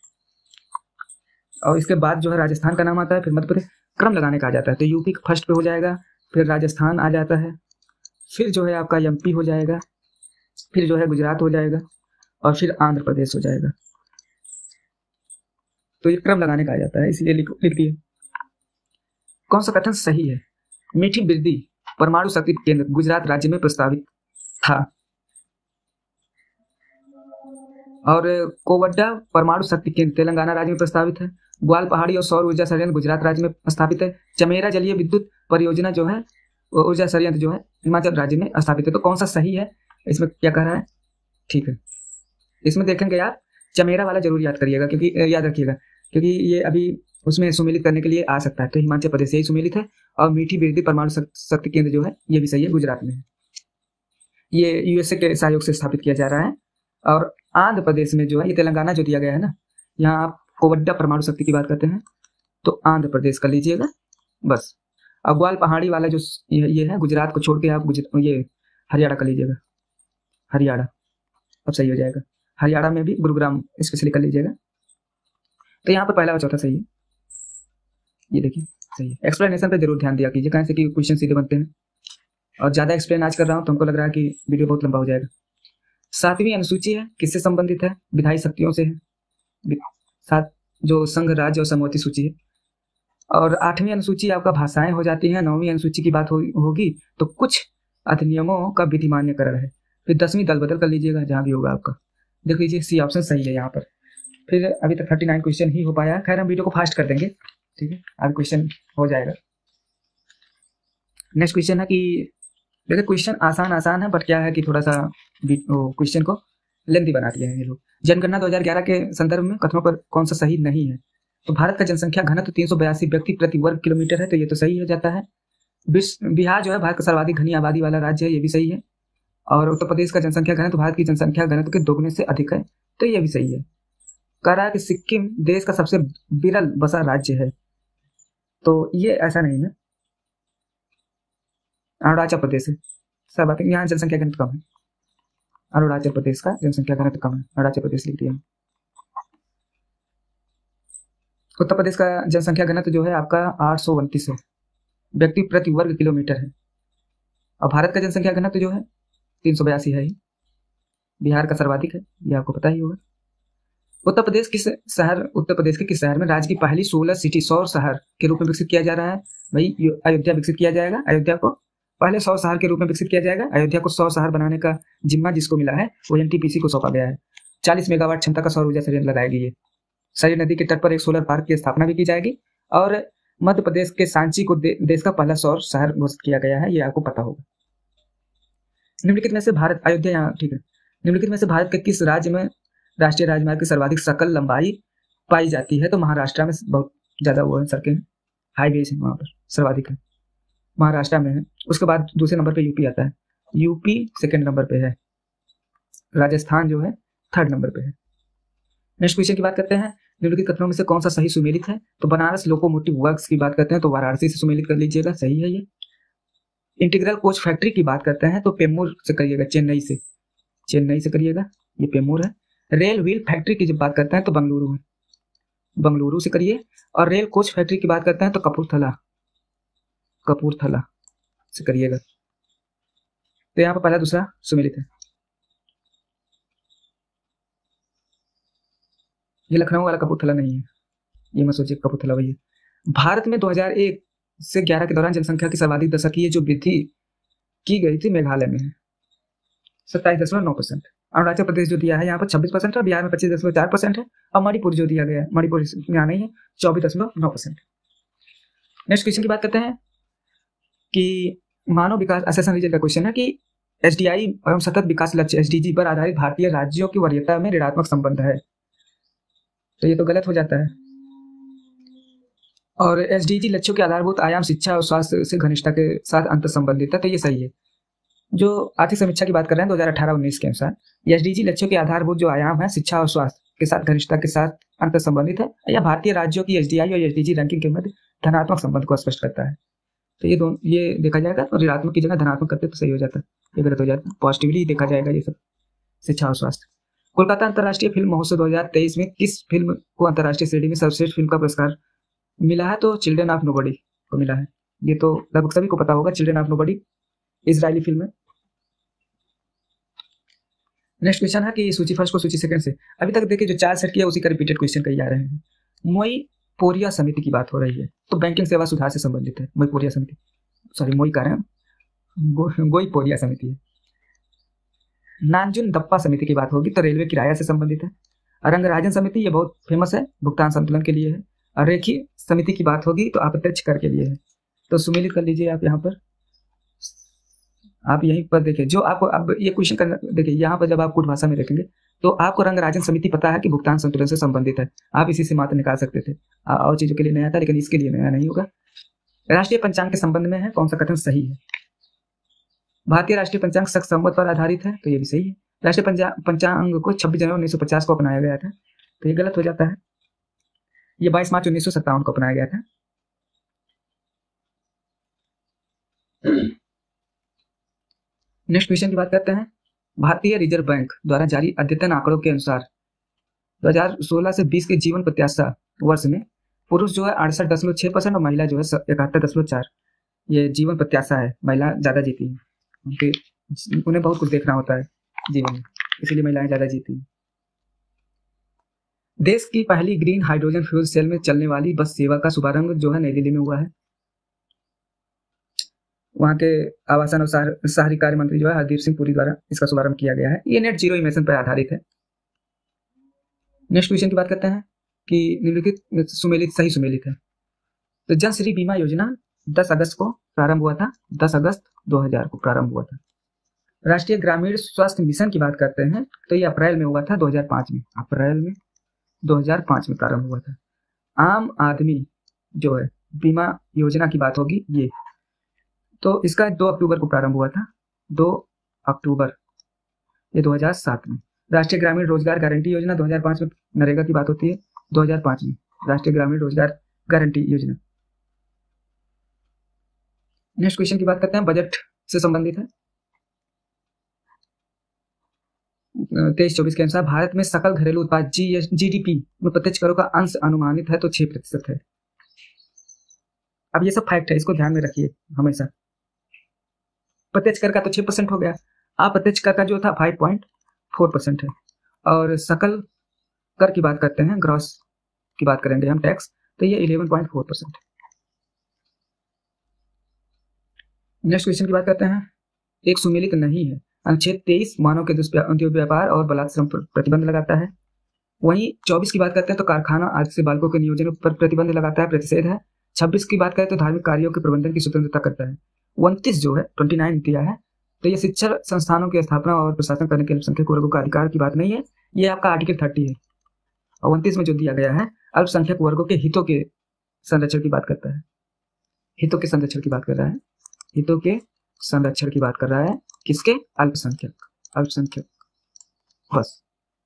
और इसके बाद जो है राजस्थान का नाम आता है, फिर मध्य प्रदेश, क्रम लगाने का आ जाता है तो यूपी फर्स्ट पे हो जाएगा, फिर राजस्थान आ जाता है, फिर जो है आपका एमपी हो जाएगा, फिर जो है गुजरात हो जाएगा, और फिर आंध्र प्रदेश हो जाएगा। तो ये क्रम लगाने का आ जाता है, इसलिए लिख लिख दिए। कौन सा कथन सही है? मीठी बिरदी परमाणु शक्ति केंद्र गुजरात राज्य में प्रस्तावित था, और कोवड्डा परमाणु शक्ति केंद्र तेलंगाना राज्य में प्रस्तावित है। ग्वाल पहाड़ी और सौर ऊर्जा संयंत्र गुजरात राज्य में स्थापित है। चमेरा जलीय विद्युत परियोजना जो है ऊर्जा संयंत्र जो है हिमाचल राज्य में स्थापित है। तो कौन सा सही है? इसमें क्या कह रहा है? ठीक है, इसमें देखेंगे यार, चमेरा वाला जरूर याद करिएगा, क्योंकि याद रखिएगा क्योंकि ये अभी उसमें सुमेलित करने के लिए आ सकता है। तो हिमाचल प्रदेश यही सुमेलित है, और मीठी बिरदी परमाणु शक्ति केंद्र जो है ये भी सही है, गुजरात में है। ये यूएसए के सहयोग से स्थापित किया जा रहा है। और आंध्र प्रदेश में जो है, ये तेलंगाना जो दिया गया है ना, यहाँ आप कोवड्डा परमाणु शक्ति की बात करते हैं तो आंध्र प्रदेश कर लीजिएगा बस। अब ग्वाल पहाड़ी वाला जो ये, ये है गुजरात को छोड़ के आप गुजरात ये हरियाणा कर लीजिएगा, हरियाणा अब सही हो जाएगा। हरियाणा में भी गुरुग्राम स्पेशली कर लीजिएगा। तो यहाँ पर पहला और चौथा सही है, ये देखिए सही है। एक्सप्लेनेशन पे जरूर ध्यान दिया कीजिए, कहीं से कि क्वेश्चन सीधे बनते हैं। और ज़्यादा एक्सप्लेन आज कर रहा हूँ तो हमको लग रहा है कि वीडियो बहुत लंबा हो जाएगा। सातवीं अनुसूची है, किससे संबंधित है? विधायी शक्तियों से है। सात जो संघ, राज्य और समवर्ती सूची है। और आठवीं अनुसूची आपका भाषाएं हो जाती हैं। नौवीं अनुसूची की बात हो, होगी तो कुछ अधिनियमों का विधिमान्यकरण है। फिर दसवीं दल बदल कर लीजिएगा जहाँ भी होगा आपका। देख लीजिए सी ऑप्शन सही है यहाँ पर। फिर अभी तक थर्टी नाइन क्वेश्चन ही हो पाया। खैर हम वीडियो को फास्ट कर देंगे, ठीक है, अभी क्वेश्चन हो जाएगा। नेक्स्ट क्वेश्चन है कि देखिए क्वेश्चन आसान आसान है, बट क्या है कि थोड़ा सा क्वेश्चन को लेंथी बना दिया है ये लोग। जनगणना दो हज़ार ग्यारह के संदर्भ में कथनों पर कौन सा सही नहीं है? तो भारत का जनसंख्या घनत्व तीन सौ बयासी व्यक्ति प्रति वर्ग किलोमीटर है, तो ये तो सही हो जाता है। बिहार जो है भारत का सर्वाधिक घनी आबादी वाला राज्य है, ये भी सही है। और उत्तर प्रदेश का जनसंख्या घनत्व भारत की जनसंख्या घनत्व के दोगुने से अधिक है, तो ये भी सही है। कह रहा है कि सिक्किम देश का सबसे विरल बसा राज्य है, तो ये ऐसा नहीं है। अरुणाचल प्रदेश है, सब बात यहाँ जनसंख्या घनत्व कम है। अरुणाचल प्रदेश का जनसंख्या घनत्व कम है, अरुणाचल प्रदेश लिख दिया। उत्तर प्रदेश का जनसंख्या घनत्व जो है आपका आठ सौ उनतीस है, व्यक्ति प्रति वर्ग किलोमीटर है। और भारत का जनसंख्या घनत्व जो है तीन सौ बयासी है, बिहार का सर्वाधिक है, ये आपको पता ही होगा। उत्तर प्रदेश किस शहर उत्तर प्रदेश के किस शहर में राज्य की पहली सोलर सिटी सौर शहर के रूप में विकसित किया जा रहा है? भाई अयोध्या विकसित किया जाएगा। अयोध्या को पहले सौर शहर के रूप में विकसित किया जाएगा। अयोध्या को सौर शहर बनाने का जिम्मा जिसको मिला है वो एनटीपीसी को सौंपा गया है। चालीस मेगावाट क्षमता का सौर ऊर्जा संयंत्र लगाएगी ये। सरयू नदी के तट पर एक सोलर पार्क की स्थापना भी की जाएगी। और मध्य प्रदेश के सांची को दे, देश का पहला सौर शहर घोषित किया गया है, ये आपको पता होगा। निम्नलिखित में से भारत अयोध्या यहाँ ठीक है निम्नलिखित में से भारत के किस राज्य में राष्ट्रीय राजमार्ग की सर्वाधिक सकल लंबाई पाई जाती है? तो महाराष्ट्र में बहुत ज्यादा वो है, सड़कें हाईवेज है वहां पर सर्वाधिक है, महाराष्ट्र में है। उसके बाद दूसरे नंबर पे यूपी आता है, यूपी सेकंड नंबर पे है। राजस्थान जो है थर्ड नंबर पे है। नेक्स्ट क्वेश्चन की बात करते हैं, निम्नलिखित कथनों में से कौन सा सही सुमेलित है? तो बनारस लोकोमोटिव वर्क्स की बात करते हैं तो वाराणसी से सुमेलित कर लीजिएगा, सही है ये। इंटीग्रल कोच फैक्ट्री की बात करते हैं तो पेम्मूर से करिएगा, चेन्नई से चेन्नई से करिएगा, ये पेम्मूर है। रेल व्हील फैक्ट्री की जब बात करते हैं तो बंगलुरु है, बंगलुरु से करिए। और रेल कोच फैक्ट्री की बात करते हैं तो कपूरथला कपूरथला से करिएगा। तो यहाँ पर पहला दूसरा सुमेलित है। ये लखनऊ वाला कपूरथला नहीं है, ये मत सोचिए कपूरथला वही है। भारत में दो हज़ार एक से ग्यारह के दौरान जनसंख्या की सर्वाधिक दशकीय जो वृद्धि की गई थी मेघालय में है सत्ताईस दशमलव नौ परसेंट। अरुणाचल प्रदेश जो दिया है यहाँ पर छब्बीस परसेंट है, बिहार में पच्चीस दशमलव चार परसेंट है। और मणिपुर जो दिया गया है, मणिपुर यहाँ नहीं है, चौबीस दशमलव नौ परसेंट। नेक्स्ट क्वेश्चन की बात करते हैं कि मानव विकास असेसमेंट रिजल्ट का क्वेश्चन है कि एसडीआई एवं सतत विकास लक्ष्य एसडीजी पर आधारित भारतीय राज्यों की वरीयता में ऋणात्मक संबंध है, तो ये तो गलत हो जाता है। और एसडीजी लक्ष्यों के आधारभूत आयाम शिक्षा और स्वास्थ्य से घनिष्ठता के साथ अंतर संबंधित है, तो ये सही है। जो आर्थिक समीक्षा की बात कर रहे हैं दो हज़ार अठारह उन्नीस के अनुसार एसडीजी लक्ष्यों के आधारभूत जो आयाम है शिक्षा और स्वास्थ्य के साथ घनिष्ठता के साथ अंतर संबंधित है, या भारतीय राज्यों की एसडीआई और एसडीजी रैंकिंग के मध्य धनात्मक संबंध को स्पष्ट करता है। तो ये दोनों ये देखा जाएगा, तो ऋणात्मक की जगह धनात्मक करते तो सही हो जाता है, ये गलत हो जाता है। पॉजिटिवली देखा जाएगा ये सब, शिक्षा और स्वास्थ्य। कोलकाता अंतर्राष्ट्रीय फिल्म महोत्सव दो हजार तेईस में किस फिल्म को अंतर्राष्ट्रीय श्रेणी में सर्वश्रेष्ठ फिल्म का पुरस्कार मिला है? तो चिल्ड्रन ऑफ नोबडी को मिला है, ये तो लगभग सभी को पता होगा। Children of nobody Israeli film है। नेक्स्ट क्वेश्चन है कि सूची फर्स्ट को सूची सेकंड से अभी तक देखिए जो चार सेट किया उसी का रिपीटेड क्वेश्चन कही जा रहे हैं। मोई पोरिया समिति की बात हो रही है, तो बैंकिंग सेवा सुधार से संबंधित है। मोई पोरिया समिति सॉरी मोई कह रहे हैं गो, गोई पोरिया समिति है। नानजुन दप्पा समिति की बात होगी तो रेलवे किराया से संबंधित है। रंगराजन समिति ये बहुत फेमस है, भुगतान संतुलन के लिए है। और रेखी समिति की बात होगी तो अप्रत्यक्ष कर के लिए है, तो सुमेलित कर लीजिए आप यहाँ पर। आप यहीं पर देखिए जो आपको अब ये क्वेश्चन करना, देखिए यहाँ पर जब आप कुछ भाषा में देखेंगे तो आपको रंगराजन समिति पता है कि भुगतान संतुलन से संबंधित है, आप इसी से मात्र निकाल सकते थे। और चीजों के लिए नया था, लेकिन इसके लिए नया नहीं होगा। राष्ट्रीय पंचांग के संबंध में है, कौन सा कथन सही है? भारतीय राष्ट्रीय पंचांग शक संवत पर आधारित है, तो ये भी सही है। राष्ट्रीय पंचांग पंचांग को छब्बीस जनवरी उन्नीस सौ पचास को अपनाया गया था, तो ये गलत हो जाता है। ये बाईस मार्च उन्नीस सौ सत्तावन को अपनाया गया था। नेक्स्ट क्वेश्चन की बात करते हैं। भारतीय रिजर्व बैंक द्वारा जारी अद्यतन आंकड़ों के अनुसार दो हज़ार सोलह से बीस के जीवन प्रत्याशा वर्ष में पुरुष जो है अड़सठ दशमलव छह परसेंट और महिला जो है इकहत्तर दशमलव चार ये जीवन प्रत्याशा है। महिला ज़्यादा जीती है, उनके उन्हें बहुत कुछ देखना होता है जीवन में, इसीलिए महिलाएं ज़्यादा जीती हैं। देश की पहली ग्रीन हाइड्रोजन फ्यूल सेल में चलने वाली बस सेवा का शुभारंभ जो है नई दिल्ली में हुआ है। वहाँ के आवासन और शहरी कार्य मंत्री जो है हरदीप सिंह पुरी द्वारा इसका शुभारंभ किया गया है। ये नेट जीरो इमिशन पर आधारित है। नेक्स्ट क्वेश्चन की बात करते हैं कि निम्नलिखित सुमेलित सही सुमेलित है। तो जन श्री बीमा योजना दस अगस्त को प्रारंभ हुआ था, दस अगस्त दो हज़ार को प्रारंभ हुआ था। राष्ट्रीय ग्रामीण स्वास्थ्य मिशन की बात करते हैं तो ये अप्रैल में हुआ था दो हज़ार पाँच में, अप्रैल में दो हज़ार पाँच में प्रारंभ हुआ था। आम आदमी जो है बीमा योजना की बात होगी ये, तो इसका दो अक्टूबर को प्रारंभ हुआ था, दो अक्टूबर ये दो हज़ार सात में। राष्ट्रीय ग्रामीण रोजगार गारंटी योजना दो हज़ार पाँच में, नरेगा की बात होती है दो हज़ार पाँच में राष्ट्रीय ग्रामीण रोजगार गारंटी योजना। नेक्स्ट क्वेश्चन की बात करते हैं, बजट से संबंधित है। तेईस चौबीस के अनुसार भारत में सकल घरेलू उत्पाद जी जीडीपी में प्रत्यक्ष करों का अंश अनुमानित है तो छह प्रतिशत है। अब ये सब फैक्ट है, इसको ध्यान में रखिए हमेशा। प्रत्यक्ष कर का तो छह परसेंट हो गया, अप्रत्यक्ष कर का जो था फाइव पॉइंट फोर परसेंट है, और सकल कर की बात करते हैं, ग्रॉस की बात करेंगे हम टैक्स, तो ये इलेवन पॉइंट फोर परसेंट है। नेक्स्ट क्वेश्चन की बात करते हैं, एक सुमेलित नहीं है। अनुच्छेद तेईस मानव के दुष्व्यापार और बलात्श्रम पर प्रतिबंध लगाता है। वहीं चौबीस की बात करते हैं तो कारखाना आदि से बालकों के नियोजन पर प्रतिबंध लगाता है, प्रतिषेध है। छब्बीस की बात करें तो धार्मिक कार्यों के प्रबंधन की स्वतंत्रता करता है। उनतीस जो है ट्वेंटी नाइन दिया है, तो ये शिक्षण संस्थानों की स्थापना और प्रशासन करने के अल्पसंख्यक वर्गों का अधिकार की बात नहीं है, ये आपका आर्टिकल थर्टी है। और उनतीस में जो दिया गया है अल्पसंख्यक वर्गों के हितों के संरक्षण की बात करता है, हितों के संरक्षण की बात कर रहा है, हितों के संरक्षण की बात कर रहा है, किसके? अल्पसंख्यक, अल्पसंख्यक बस।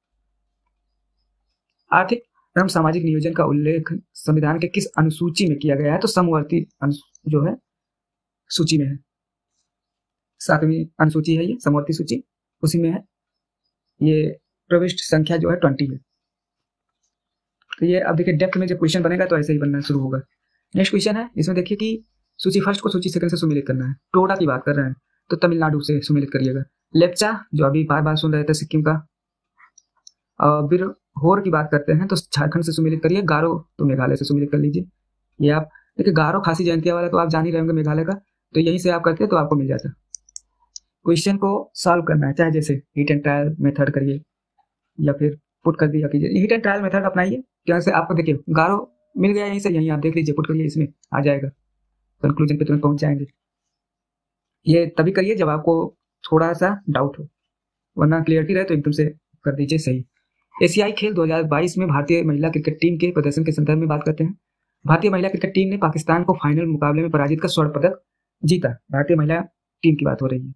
आर्थिक एवं सामाजिक नियोजन का उल्लेख संविधान के किस अनुसूची में किया गया है? तो समवर्ती जो है सूची में है, सातवीं अनुसूची है ये, समवर्ती सूची, उसी में है। ये प्रविष्ट संख्या जो है ट्वेंटी है। तो ये अब देखिए डेप्थ में जब क्वेश्चन बनेगा तो ऐसे ही बनना शुरू होगा। नेक्स्ट क्वेश्चन है, इसमें देखिए कि सूची फर्स्ट को सूची सेकंड से सुमेलित करना है। टोडा की बात कर रहे हैं तो तमिलनाडु से सुमेलित करिएगा। लेप्चा जो अभी बार बार सुन रहे थे सिक्किम का। और बिरहोर की बात करते हैं तो झारखंड से सुमेलित करिए। गारो तो मेघालय से सुमेलित कर लीजिए। ये आप देखिए गारो खासी जयंतिया वाला तो आप जान ही रहे होंगे मेघालय का, तो यहीं से आप करते तो आपको मिल जाता। क्वेश्चन को सॉल्व करना है, चाहे जैसे हिट एंड ट्रायल मेथड करिए या फिर पुट कर दिया कीजिए। हिट एंड ट्रायल मेथड अपनाइए, क्या से आपको देखिए गारो मिल गया यहीं से, यहीं आप देख लीजिए, पुट करिए, इसमें आ जाएगा, कंक्लूजन पे तुरंत पहुंच जाएंगे। ये तभी करिए जब आपको थोड़ा सा डाउट हो, वरना क्लियरिटी रहे तो एकदम से कर दीजिए सही। एशियाई खेल दो हज़ार बाईस में भारतीय महिला क्रिकेट टीम के प्रदर्शन के संदर्भ में बात करते हैं। भारतीय महिला क्रिकेट टीम ने पाकिस्तान को फाइनल मुकाबले में पराजित कर स्वर्ण पदक जीता। भारतीय महिला टीम की बात हो रही है,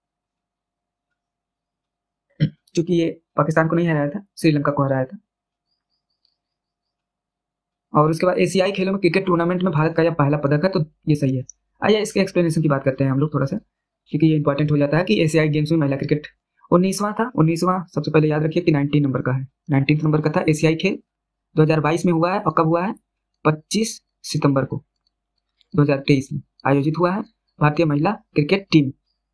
क्योंकि ये पाकिस्तान को नहीं हराया था, श्रीलंका को हराया था। और उसके बाद एशियाई खेलों में क्रिकेट टूर्नामेंट में भारत का यह पहला पदक है, तो ये सही है। आइए इसके एक्सप्लेनेशन की बात करते हैं हम लोग थोड़ा सा, क्योंकि ये इंपॉर्टेंट हो जाता है कि एशियाई गेम्स में महिला क्रिकेट उन्नीसवां था। उन्नीसवां सबसे पहले याद रखिए कि नाइनटीन नंबर का है, नाइनटीन नंबर का था। एशियाई खेल दो हज़ार बाईस में हुआ है, और कब हुआ है? पच्चीस सितंबर को दो हज़ार तेईस में आयोजित हुआ है। भारतीय महिला क्रिकेट टीम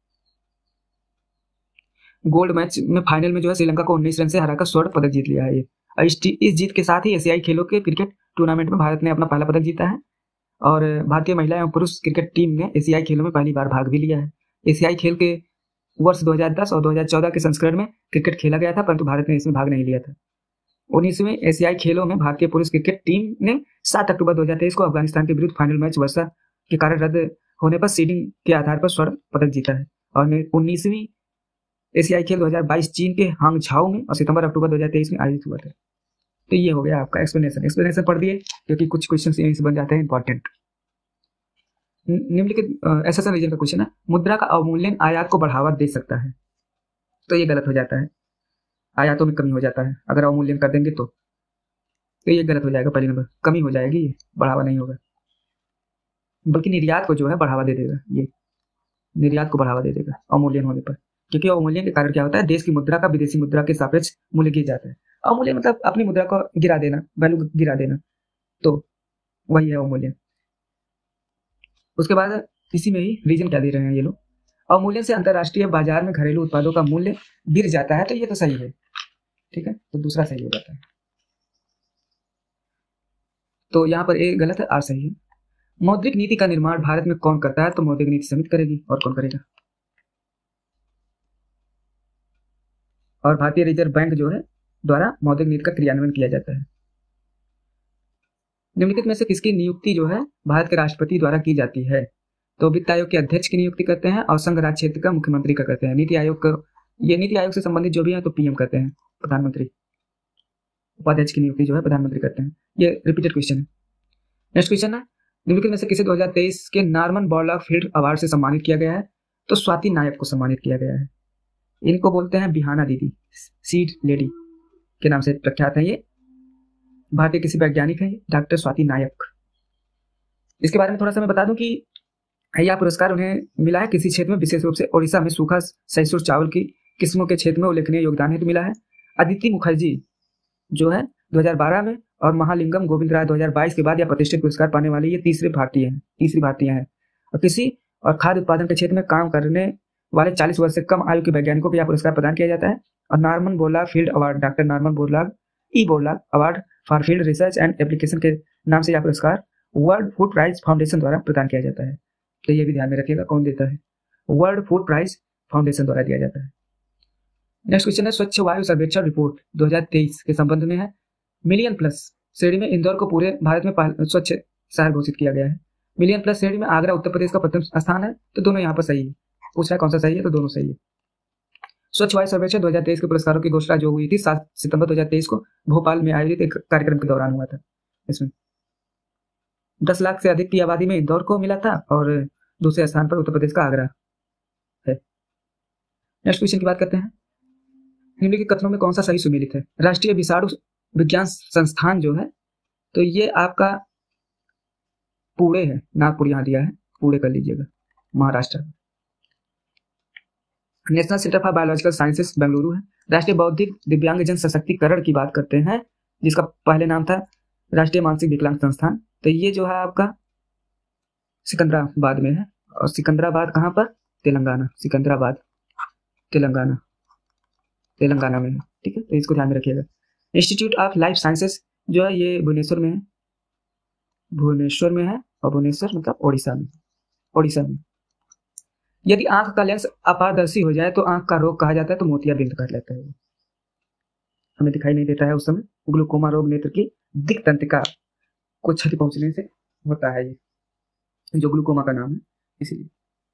गोल्ड मैच में फाइनल में जो है श्रीलंका को उन्नीस रन से हराकर स्वर्ण पदक जीत लिया है। ये इस जीत के साथ ही एशियाई खेलों के क्रिकेट टूर्नामेंट में भारत ने अपना पहला पदक जीता है, और भारतीय महिला एवं पुरुष क्रिकेट टीम ने एशियाई खेलों में पहली बार भाग भी लिया है। एशियाई खेल के वर्ष दो हज़ार दस और दो हज़ार चौदह के संस्करण में क्रिकेट खेला गया था, परंतु भारत ने इसमें भाग नहीं लिया था। उन्नीसवें एशियाई खेलों में भारतीय पुरुष क्रिकेट टीम ने सात अक्टूबर दो हज़ार तेईस को अफगानिस्तान के विरुद्ध फाइनल मैच वर्षा के कारण रद्द होने पर सीडिंग के आधार पर स्वर्ण पदक जीता है। और उन्नीसवीं एशियाई खेल दो हज़ार बाईस चीन के हांगझाओ में और सितंबर अक्टूबर दो हज़ार तेईस में आयोजित हुआ था। तो ये हो गया आपका एक्सप्लेनेशन। एक्सप्लेनेशन पढ़ दिए, क्योंकि कुछ क्वेश्चन यहीं से बन जाते हैं इंपॉर्टेंट। निम्नलिखित एसेशन रीजन का क्वेश्चन है, मुद्रा का अवमूल्यन आयात को बढ़ावा दे सकता है, तो ये गलत हो जाता है, आयातों में कमी हो जाता है अगर अवमूल्यन कर देंगे तो तो ये गलत हो जाएगा। पहले नंबर कमी हो जाएगी, ये बढ़ावा नहीं होगा, बल्कि निर्यात को जो है बढ़ावा दे देगा, ये निर्यात को बढ़ावा दे देगा अवमूल्यन होने पर, क्योंकि अवमूल्यन के कारण क्या होता है, देश की मुद्रा का विदेशी मुद्रा के सापेक्ष मूल्य गिर जाता है। अवमूल्यन मतलब अपनी मुद्रा को गिरा देना, वैल्यू गिरा देना, तो वही है अवमूल्यन। उसके बाद इसी में ही रीजन क्या दे रहे हैं ये लोग, अवमूल्यन से अंतरराष्ट्रीय बाजार में घरेलू उत्पादों का मूल्य गिर जाता है, तो ये तो सही है, ठीक है, तो दूसरा सही हो जाता है। तो यहाँ पर ए गलत है, आर सही है। मौद्रिक नीति का निर्माण भारत में कौन करता है, तो मौद्रिक नीति समिति करेगी, और कौन करेगा, और भारतीय रिजर्व बैंक जो है द्वारा मौद्रिक नीति का क्रियान्वयन किया जाता है। निम्नलिखित में से किसकी नियुक्ति जो है भारत के राष्ट्रपति द्वारा की जाती है, तो वित्त आयोग के अध्यक्ष की नियुक्ति करते हैं और संघ राज्य क्षेत्र का मुख्यमंत्री का करते हैं। नीति आयोग का, ये नीति आयोग से संबंधित जो भी है तो पीएम करते हैं, प्रधानमंत्री। उपाध्यक्ष की नियुक्ति जो है प्रधानमंत्री करते हैं। ये रिपीटेड क्वेश्चन है। नेक्स्ट क्वेश्चन है, निम्नलिखित में से किसे दो हज़ार तेईस के नॉर्मन बोरलॉग फील्ड अवार्ड से सम्मानित किया गया है, तो स्वाति नायक को सम्मानित किया गया है। इनको बोलते हैं बिहाना दीदी, सीड लेडी के नाम से प्रख्यात है ये, भारतीय किसी वैज्ञानिक है डॉक्टर स्वाति नायक। इसके बारे में थोड़ा सा मैं बता दूं कि यह पुरस्कार उन्हें मिला है किसी क्षेत्र में, विशेष रूप से ओडिशा में सूखा सैसूर चावल की किस्मों के क्षेत्र में उल्लेखनीय योगदान हेतु मिला है। अदिति मुखर्जी जो है दो हज़ार बारह में, और महालिंगम गोविंद राय दो हज़ार बाईस के बाद यह प्रतिष्ठित पुरस्कार पाने वाली ये तीसरे भारतीय हैं तीसरी भारतीय हैं और कृषि और खाद्य उत्पादन के क्षेत्र में काम करने वाले चालीस वर्ष से कम आयु के वैज्ञानिकों को यह पुरस्कार प्रदान किया जाता है। और Norman Borlaug field award, doctor Norman Borlaug E Borlaug award for field research and application के नाम से यह पुरस्कार वर्ल्ड फूड प्राइज फाउंडेशन द्वारा प्रदान किया जाता है। तो ये भी ध्यान में रखिएगा कौन देता है, वर्ल्ड फूड प्राइज फाउंडेशन द्वारा दिया जाता है। नेक्स्ट क्वेश्चन है, स्वच्छ वायु सर्वेक्षण रिपोर्ट दो हज़ार तेईस के संबंध में है। मिलियन प्लस श्रेणी में इंदौर को पूरे भारत में स्वच्छ शहर घोषित किया गया है। मिलियन प्लस श्रेणी में आगरा उत्तर प्रदेश का प्रथम स्थान है, तो दोनों यहाँ पर सही है। पूछ रहा है कौन सा सही है, तो दोनों सही है। स्वच्छ वायु सर्वेक्षण दो हज़ार तेईस के पुरस्कारों की घोषणा जो हुई थी सात सितंबर दो हज़ार तेईस को भोपाल में आयोजित एक कार्यक्रम के दौरान हुआ था। इसमें दस लाख से अधिक की आबादी में इंदौर को मिला था और दूसरे स्थान पर उत्तर प्रदेश का आगरा है। नेक्स्ट क्वेश्चन की बात करते हैं, निम्नलिखित कथनों में कौन सा सही सुमेलित है। राष्ट्रीय विषाणु विज्ञान संस्थान जो है, तो ये आपका पुणे है, नागपुर यहाँ दिया है, पुणे कर लीजिएगा, Maharashtra. National centre for biological sciences Bengaluru है। राष्ट्रीय बौद्धिक दिव्यांगजन सशक्तिकरण की बात करते हैं, जिसका पहले नाम था राष्ट्रीय मानसिक विकलांग संस्थान, तो ये जो है आपका सिकंदराबाद में है। और सिकंदराबाद कहाँ पर, तेलंगाना, सिकंदराबाद तेलंगाना तेलंगाना में है, ठीक है, तो इसको ध्यान में रखिएगा। इंस्टीट्यूट ऑफ लाइफ साइंसेस जो है ये भुवनेश्वर में है, भुवनेश्वर में है, और भुवनेश्वर मतलब ओडिशा में, ओडिशा में। यदि आंख का लेंस अपारदर्शी हो जाए तो आंख का रोग कहा जाता है, तो मोतियाबिंद कहा जाता है। हमें दिखाई नहीं देता है उस समय। ग्लूकोमा रोग नेत्र की दिक् तंत्रिका को क्षति पहुंचने से होता है, ये जो ग्लूकोमा का नाम है, इसीलिए।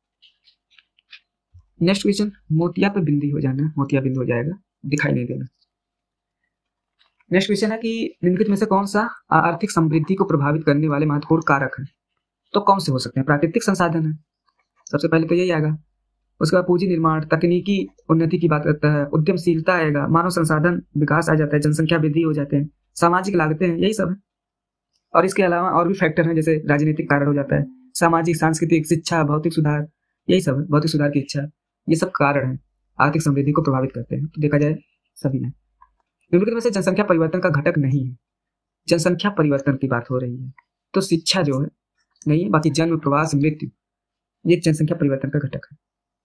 नेक्स्ट क्वेश्चन, मोतिया पे बिंदी हो जाना, मोतियाबिंद हो जाएगा, दिखाई नहीं देना। नेक्स्ट क्वेश्चन है कि निम्नलिखित में से कौन सा आर्थिक समृद्धि को प्रभावित करने वाले महत्वपूर्ण कारक है, तो कौन से हो सकते हैं। प्राकृतिक संसाधन है, सबसे पहले तो यही आएगा। उसके बाद पूंजी निर्माण, तकनीकी उन्नति की बात करता है, उद्यमशीलता आएगा, मानव संसाधन विकास आ जाता है, जनसंख्या वृद्धि हो जाते हैं, सामाजिक लागतें हैं, यही सब है। और इसके अलावा और भी फैक्टर हैं, जैसे राजनीतिक कारण हो जाता है, सामाजिक सांस्कृतिक, शिक्षा, भौतिक सुधार, यही सब है, भौतिक सुधार की इच्छा, ये सब कारण है आर्थिक समृद्धि को प्रभावित करते हैं। तो देखा जाए सभी है। निम्नलिखित में से जनसंख्या परिवर्तन का घटक नहीं है। जनसंख्या परिवर्तन की बात हो रही है, तो शिक्षा जो है नहीं है, बाकी जन्म, प्रवास, मृत्यु ये जनसंख्या परिवर्तन का घटक है।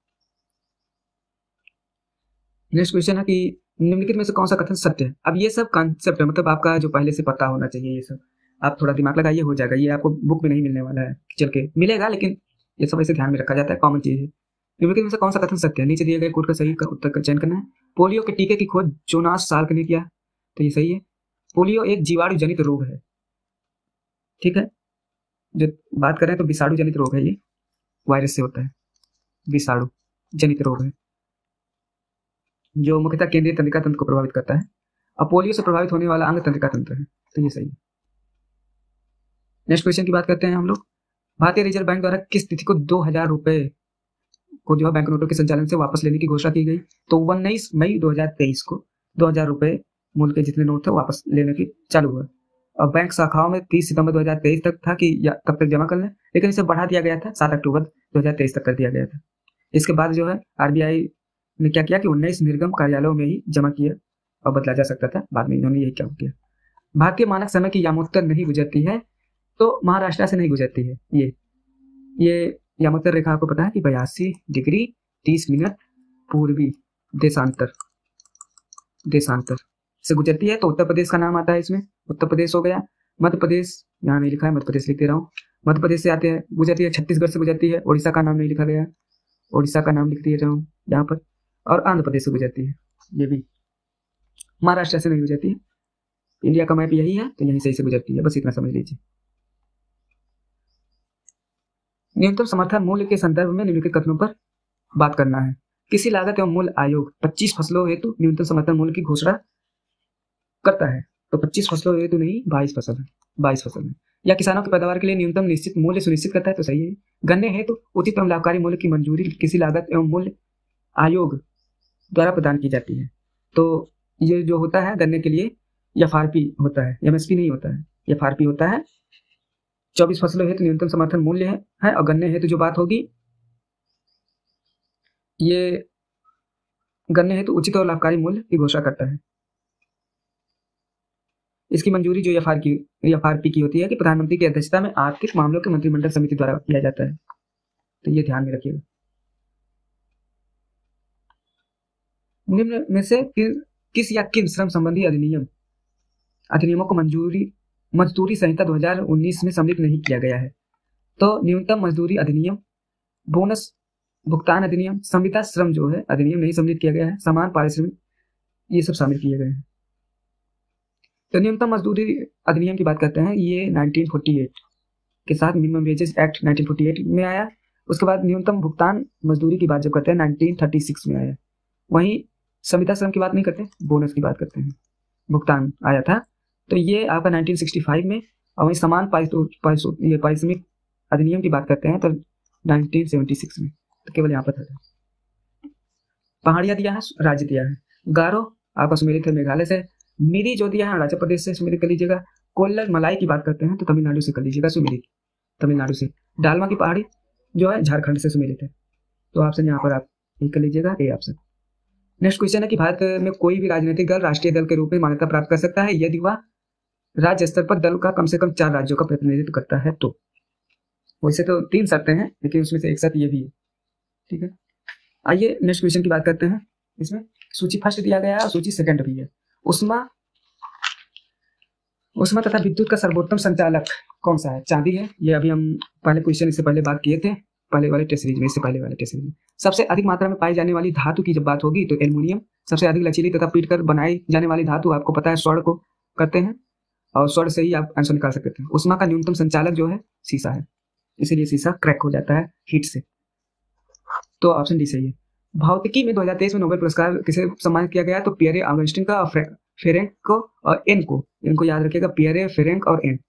नेक्स्ट क्वेश्चन है कि निम्नलिखित में से कौन सा कथन सत्य है। अब ये सब कॉन्सेप्ट है, मतलब आपका जो पहले से पता होना चाहिए, ये सब आप थोड़ा दिमाग लगाइए, हो जाएगा। ये आपको बुक में नहीं मिलने वाला है, चल के मिलेगा, लेकिन ये सब ऐसे ध्यान में रखा जाता है, कॉमन चीज है। निम्नलिखित में से कौन सा कथन सत्य है। नीचे दिए गए कोड का सही का उत्तर का चयन करना है। पोलियो के टीके की खोज जोनास साल्क ने किया, तो ये सही है। पोलियो एक जीवाणु जनित रोग है, ठीक है, जो बात करें तो विषाणु जनित रोग है, ये वायरस से होता है, विषाणु जनित रोग है जो मुख्यतः केंद्रीय तंत्रिका तंत्र को प्रभावित करता है। अब पोलियो से प्रभावित होने वाला अंग तंत्रिका तंत्र है, तो ये सही है। नेक्स्ट क्वेश्चन की बात करते हैं हम लोग। भारतीय रिजर्व बैंक द्वारा किस तिथि को दो हजार रुपए को जो है बैंक नोटों के संचालन से वापस लेने की घोषणा की गई? तो उन्नीस मई दो हजार तेईस को दो हजार रुपए मूल्य के जितने नोट थे वापस लेने की चालू हुआ। और बैंक शाखाओं में तीस सितंबर दो हजार तेईस तक था कि तब तक जमा कर लें, लेकिन इसे बढ़ा दिया गया था, सात अक्टूबर दो हजार तेईस तक कर दिया गया था। इसके बाद जो है आरबीआई ने क्या किया कि उन्नीस निर्गम कार्यालयों में ही जमा किया और बदला जा सकता था, बाद में इन्होंने यही क्या किया। भारतीय मानक समय की यामोत्तर नहीं गुजरती है, तो महाराष्ट्र से नहीं गुजरती है। ये ये यामोत्तर रेखा आपको पता है कि बयासी डिग्री तीस मिनट पूर्वी देशांतर देशांतर से गुजरती है। तो उत्तर प्रदेश का नाम आता है इसमें, उत्तर प्रदेश हो गया। मध्य प्रदेश यहाँ नहीं लिखा है, मध्य प्रदेश लिख दे रहा हूँ। मध्य प्रदेश से आते हैं, गुजरती है। छत्तीसगढ़ से गुजरती है। उड़ीसा का नाम नहीं लिखा गया, उड़ीसा का नाम लिख दिया रहा हूँ यहाँ पर। और आंध्र प्रदेश से गुजरती है, ये भी। महाराष्ट्र से नहीं गुजरती है। इंडिया का मैप यही है, तो यहीं से इसे गुजरती है, बस इतना समझ लीजिए। न्यूनतम समर्थन मूल्य के संदर्भ में निम्नलिखित कथनों पर बात करना है। किसी लागत एवं मूल्य आयोग पच्चीस फसलों हेतु न्यूनतम समर्थन मूल्य की घोषणा करता है। तो पच्चीस फसलों हेतु नहीं, बाईस फसल है, बाईस फसल है। या किसानों की पैदावार के लिए न्यूनतम निश्चित मूल्य सुनिश्चित करता है, तो सही है। गन्ने हेतु उचित एवं लाभकारी मूल्य की मंजूरी किसी लागत एवं मूल्य आयोग द्वारा प्रदान की जाती है। तो ये जो होता है गन्ने के लिए एफ आर पी होता है, एमएसपी नहीं होता है, एफ आर पी होता है। चौबीस फसलों हेतु न्यूनतम समर्थन मूल्य है, है और गन्ने हेतु जो बात होगी, ये गन्ने हेतु उचित और लाभकारी मूल्य की घोषणा करता है। इसकी मंजूरी जो एफ आर की एफ आर पी की होती है कि प्रधानमंत्री की अध्यक्षता में आर्थिक मामलों के मंत्रिमंडल समिति द्वारा किया जाता है। तो ये ध्यान में रखिएगा। निम्न में से कि, किस या किन श्रम संबंधी अधिनियम अधिनियमों को मंजूरी मजदूरी संहिता दो हजार उन्नीस में सम्मिलित नहीं किया गया है? तो न्यूनतम मजदूरी अधिनियम, बोनस भुगतान अधिनियम, संविदा श्रम जो है अधिनियम नहीं सम्मिलित किया गया है, समान पारिश्रमिक, ये सब शामिल किए गए हैं। तो न्यूनतम मजदूरी अधिनियम की बात करते हैं, ये नाइनटीन फोर्टी एट के साथ minimum wages act nineteen forty eight में आया। उसके बाद न्यूनतम भुगतान मजदूरी की बात जब करते हैं नाइनटीन थर्टी सिक्स में आया। वहीं संविदा श्रम की बात नहीं करते, बोनस की बात करते हैं, भुगतान आया था। तो ये आपका नाइनटीन सिक्सटी फाइव में। और वहीं समान ये पारिश्रमिक अधिनियम की बात करते हैं तो नाइनटीन सेवेंटी सिक्स में। तो केवल यहाँ पर था। पहाड़ियाँ दिया है, राज्य दिया है। गारो आपका सुमेलित है मेघालय से। मिरी जो दिया है अरुणाचल प्रदेश से, सुमेलित कर लीजिएगा। कोल्लर मलाई की बात करते हैं तो तमिलनाडु से कर लीजिएगा, सुमेलित तमिलनाडु से। डालमा की पहाड़ी जो है झारखंड से सुमेलित है। तो ऑप्शन यहाँ पर आप ये कर लीजिएगा, ए ऑप्शन। नेक्स्ट क्वेश्चन है कि भारत में कोई भी राजनीतिक दल राष्ट्रीय दल के रूप में मान्यता प्राप्त कर सकता है यदि वह राज्य स्तर पर दल का कम से कम चार राज्यों का प्रतिनिधित्व करता है। तो वैसे तो तीन शर्तें हैं, लेकिन उसमें से एक शर्त ये भी है। ठीक है, आइए नेक्स्ट क्वेश्चन की बात करते हैं। इसमें सूची फर्स्ट दिया गया है और सूची सेकंड भी है। उष्मा उष्मा तथा विद्युत का सर्वोत्तम संचालक कौन सा है? चांदी है। ये अभी हम पहले क्वेश्चन इससे पहले बात किए थे, पहले वाले टेस्ट सीरीज में, इससे पहले वाले टेस्ट सीरीज में। सबसे अधिक मात्रा में पाई जाने वाली धातु की जब बात होगी तो एल्युमिनियम। सबसे अधिक लचीली तथा पीट कर बनाई जाने वाली धातु आपको पता है स्वर्ण को करते हैं, और स्वर्ण से ही आप आंसर निकाल सकते हैं। उष्मा का न्यूनतम संचालक जो है शीशा है, इसीलिए शीशा क्रैक हो जाता है हीट से। तो ऑप्शन डी सही है। भौतिकी में दो हजार तेईस में नोबेल पुरस्कार किसे सम्मानित किया गया? तो पियरे ऑगस्टिन का, फेरेंक को और एन को। इनको याद रखिएगा, पियरे, फेरेंक और एन।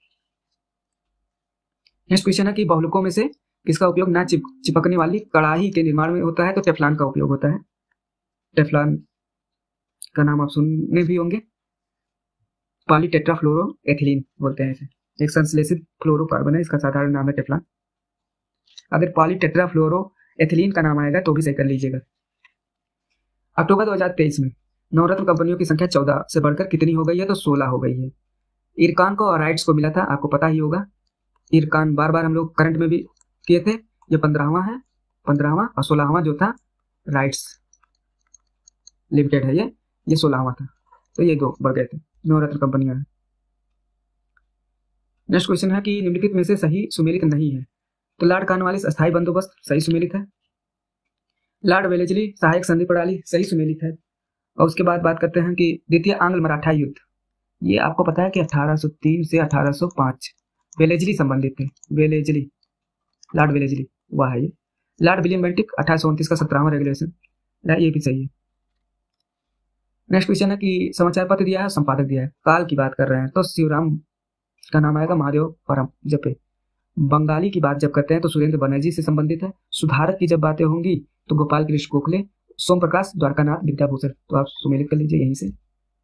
नेक्स्ट क्वेश्चन है कि बहुलकों में से किसका उपयोग ना चिप, चिपकने वाली कड़ाही के निर्माण में होता है? तो टेफ्लॉन का उपयोग होता है। टेफ्लॉन का नाम आप सुनने भी होंगे। पॉलीटेट्राफ्लोरोएथिलीन बोलते हैं इसे। एक संश्लेषित फ्लोरोकार्बन है, इसका साधारण नाम है टेफ्लॉन। अगर पॉलीटेट्राफ्लोरोएथिलीन का नाम आएगा तो भी सही कर लीजिएगा। अक्टूबर दो हजार तेईस में नवरत्न कंपनियों की संख्या चौदह से बढ़कर कितनी हो गई है? तो सोलह हो गई है। इरकान को और राइट्स को मिला था, आपको पता ही होगा। इरकान बार बार हम लोग करंट में भी किए थे। ये पंद्रहवां है, पंद्रहवां और सोलहवां जो था राइट्स लिमिटेड है, ये ये सोलहवां था। तो ये दो बढ़ गए थे, नवरत्न कंपनियां हैं। नेक्स्ट क्वेश्चन है कि निम्नलिखित में से सही सुमेलित नहीं है? तो लॉर्ड कॉर्नवालिस अस्थायी बंदोबस्त सही सुमेलित है। लॉर्ड वेलेस्ली सहायक संधि प्रणाली सही सुमेलित है। और उसके बाद बात करते हैं कि द्वितीय आंग्ल मराठा युद्ध, ये आपको पता है कि अठारह सौ तीन से अठारह सौ पाँच वेलेस्ली संबंधित थे। वेलेस्ली, लॉर्ड वेलेस्ली वह है ये। लॉर्ड विलियम बेंटिक अठारह सौ उनतीस का सत्रहवां रेगुलेशन, ये भी सही है। नेक्स्ट क्वेश्चन है कि समाचार पत्र दिया है, संपादक दिया है। काल की बात कर रहे हैं तो शिवराम का नाम आएगा, महादेव परम जपे। बंगाली की बात जब करते हैं तो सुरेंद्र बनर्जी से संबंधित है। सुधारक की जब बातें होंगी तो गोपाल कृष्ण गोखले, सोम प्रकाश, द्वारकानाथ, विद्याभूषण। तो आप सुमेलित कर लीजिए यहीं से।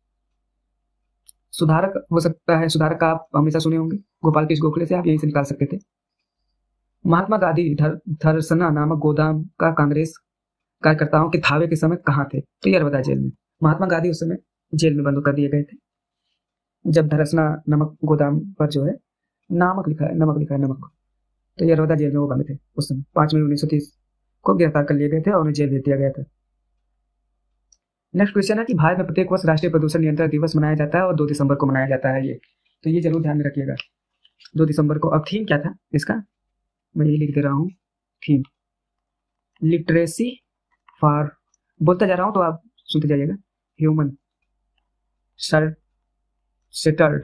सुधारक हो सकता है, सुधारक का आप हमेशा सुने होंगे, गोपाल कृष्ण गोखले से आप यहीं से निकाल सकते थे। महात्मा गांधी धर, धरसना नामक गोदाम का कांग्रेस कार्यकर्ताओं के धावे के समय कहाँ थे? तो यरवदा जेल में। महात्मा गांधी उस समय जेल में बंद कर दिए गए थे जब धरसना नमक गोदाम पर जो है नामक लिखा है, नमक लिखा है, नमक। तो यरवदा जेल में वो बंद थे उस समय। पांच मई उन्नीस सौ तीस को गिरफ्तार कर लिए गए थे और उन्हें जेल भेज दिया गया था। नेक्स्ट क्वेश्चन है कि भारत में प्रत्येक वर्ष राष्ट्रीय प्रदूषण नियंत्रण दिवस मनाया जाता है और दो दिसंबर को मनाया जाता है ये, तो ये जरूर ध्यान में रखिएगा। दो दिसंबर को। अब थीम क्या था इसका, मैं ये लिख दे रहा हूँ, थीम लिटरेसी फॉर, बोलता जा रहा हूँ तो आप सुनते जाइएगा, human settled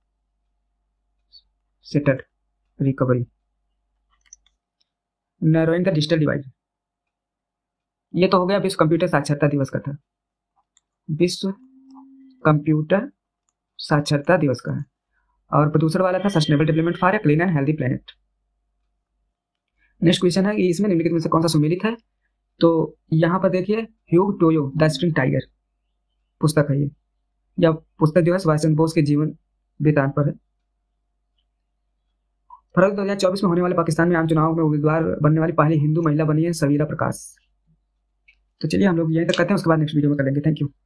settled recovery, narrowing the digital divide. ये तो हो गया विश्व कंप्यूटर साक्षरता दिवस का था, विश्व कंप्यूटर साक्षरता दिवस का है। और प्रदूषण वाला था sustainable development for a clean and healthy planet. Next question है कि इसमें निम्नलिखित में से कौन सा सुमेलित है? तो यहाँ पर देखिए, Hugh Toye the spring tiger पुस्तक है ये, यह पुस्तक जो है सुभाष चंद्र बोस के जीवन वृत्तांत पर है। फरवरी दो हजार चौबीस में होने वाले पाकिस्तान में आम चुनाव में उम्मीदवार बनने वाली पहली हिंदू महिला बनी है सवीरा प्रकाश। तो चलिए हम लोग यहीं तक करते हैं, उसके बाद नेक्स्ट वीडियो में करेंगे। Thank you.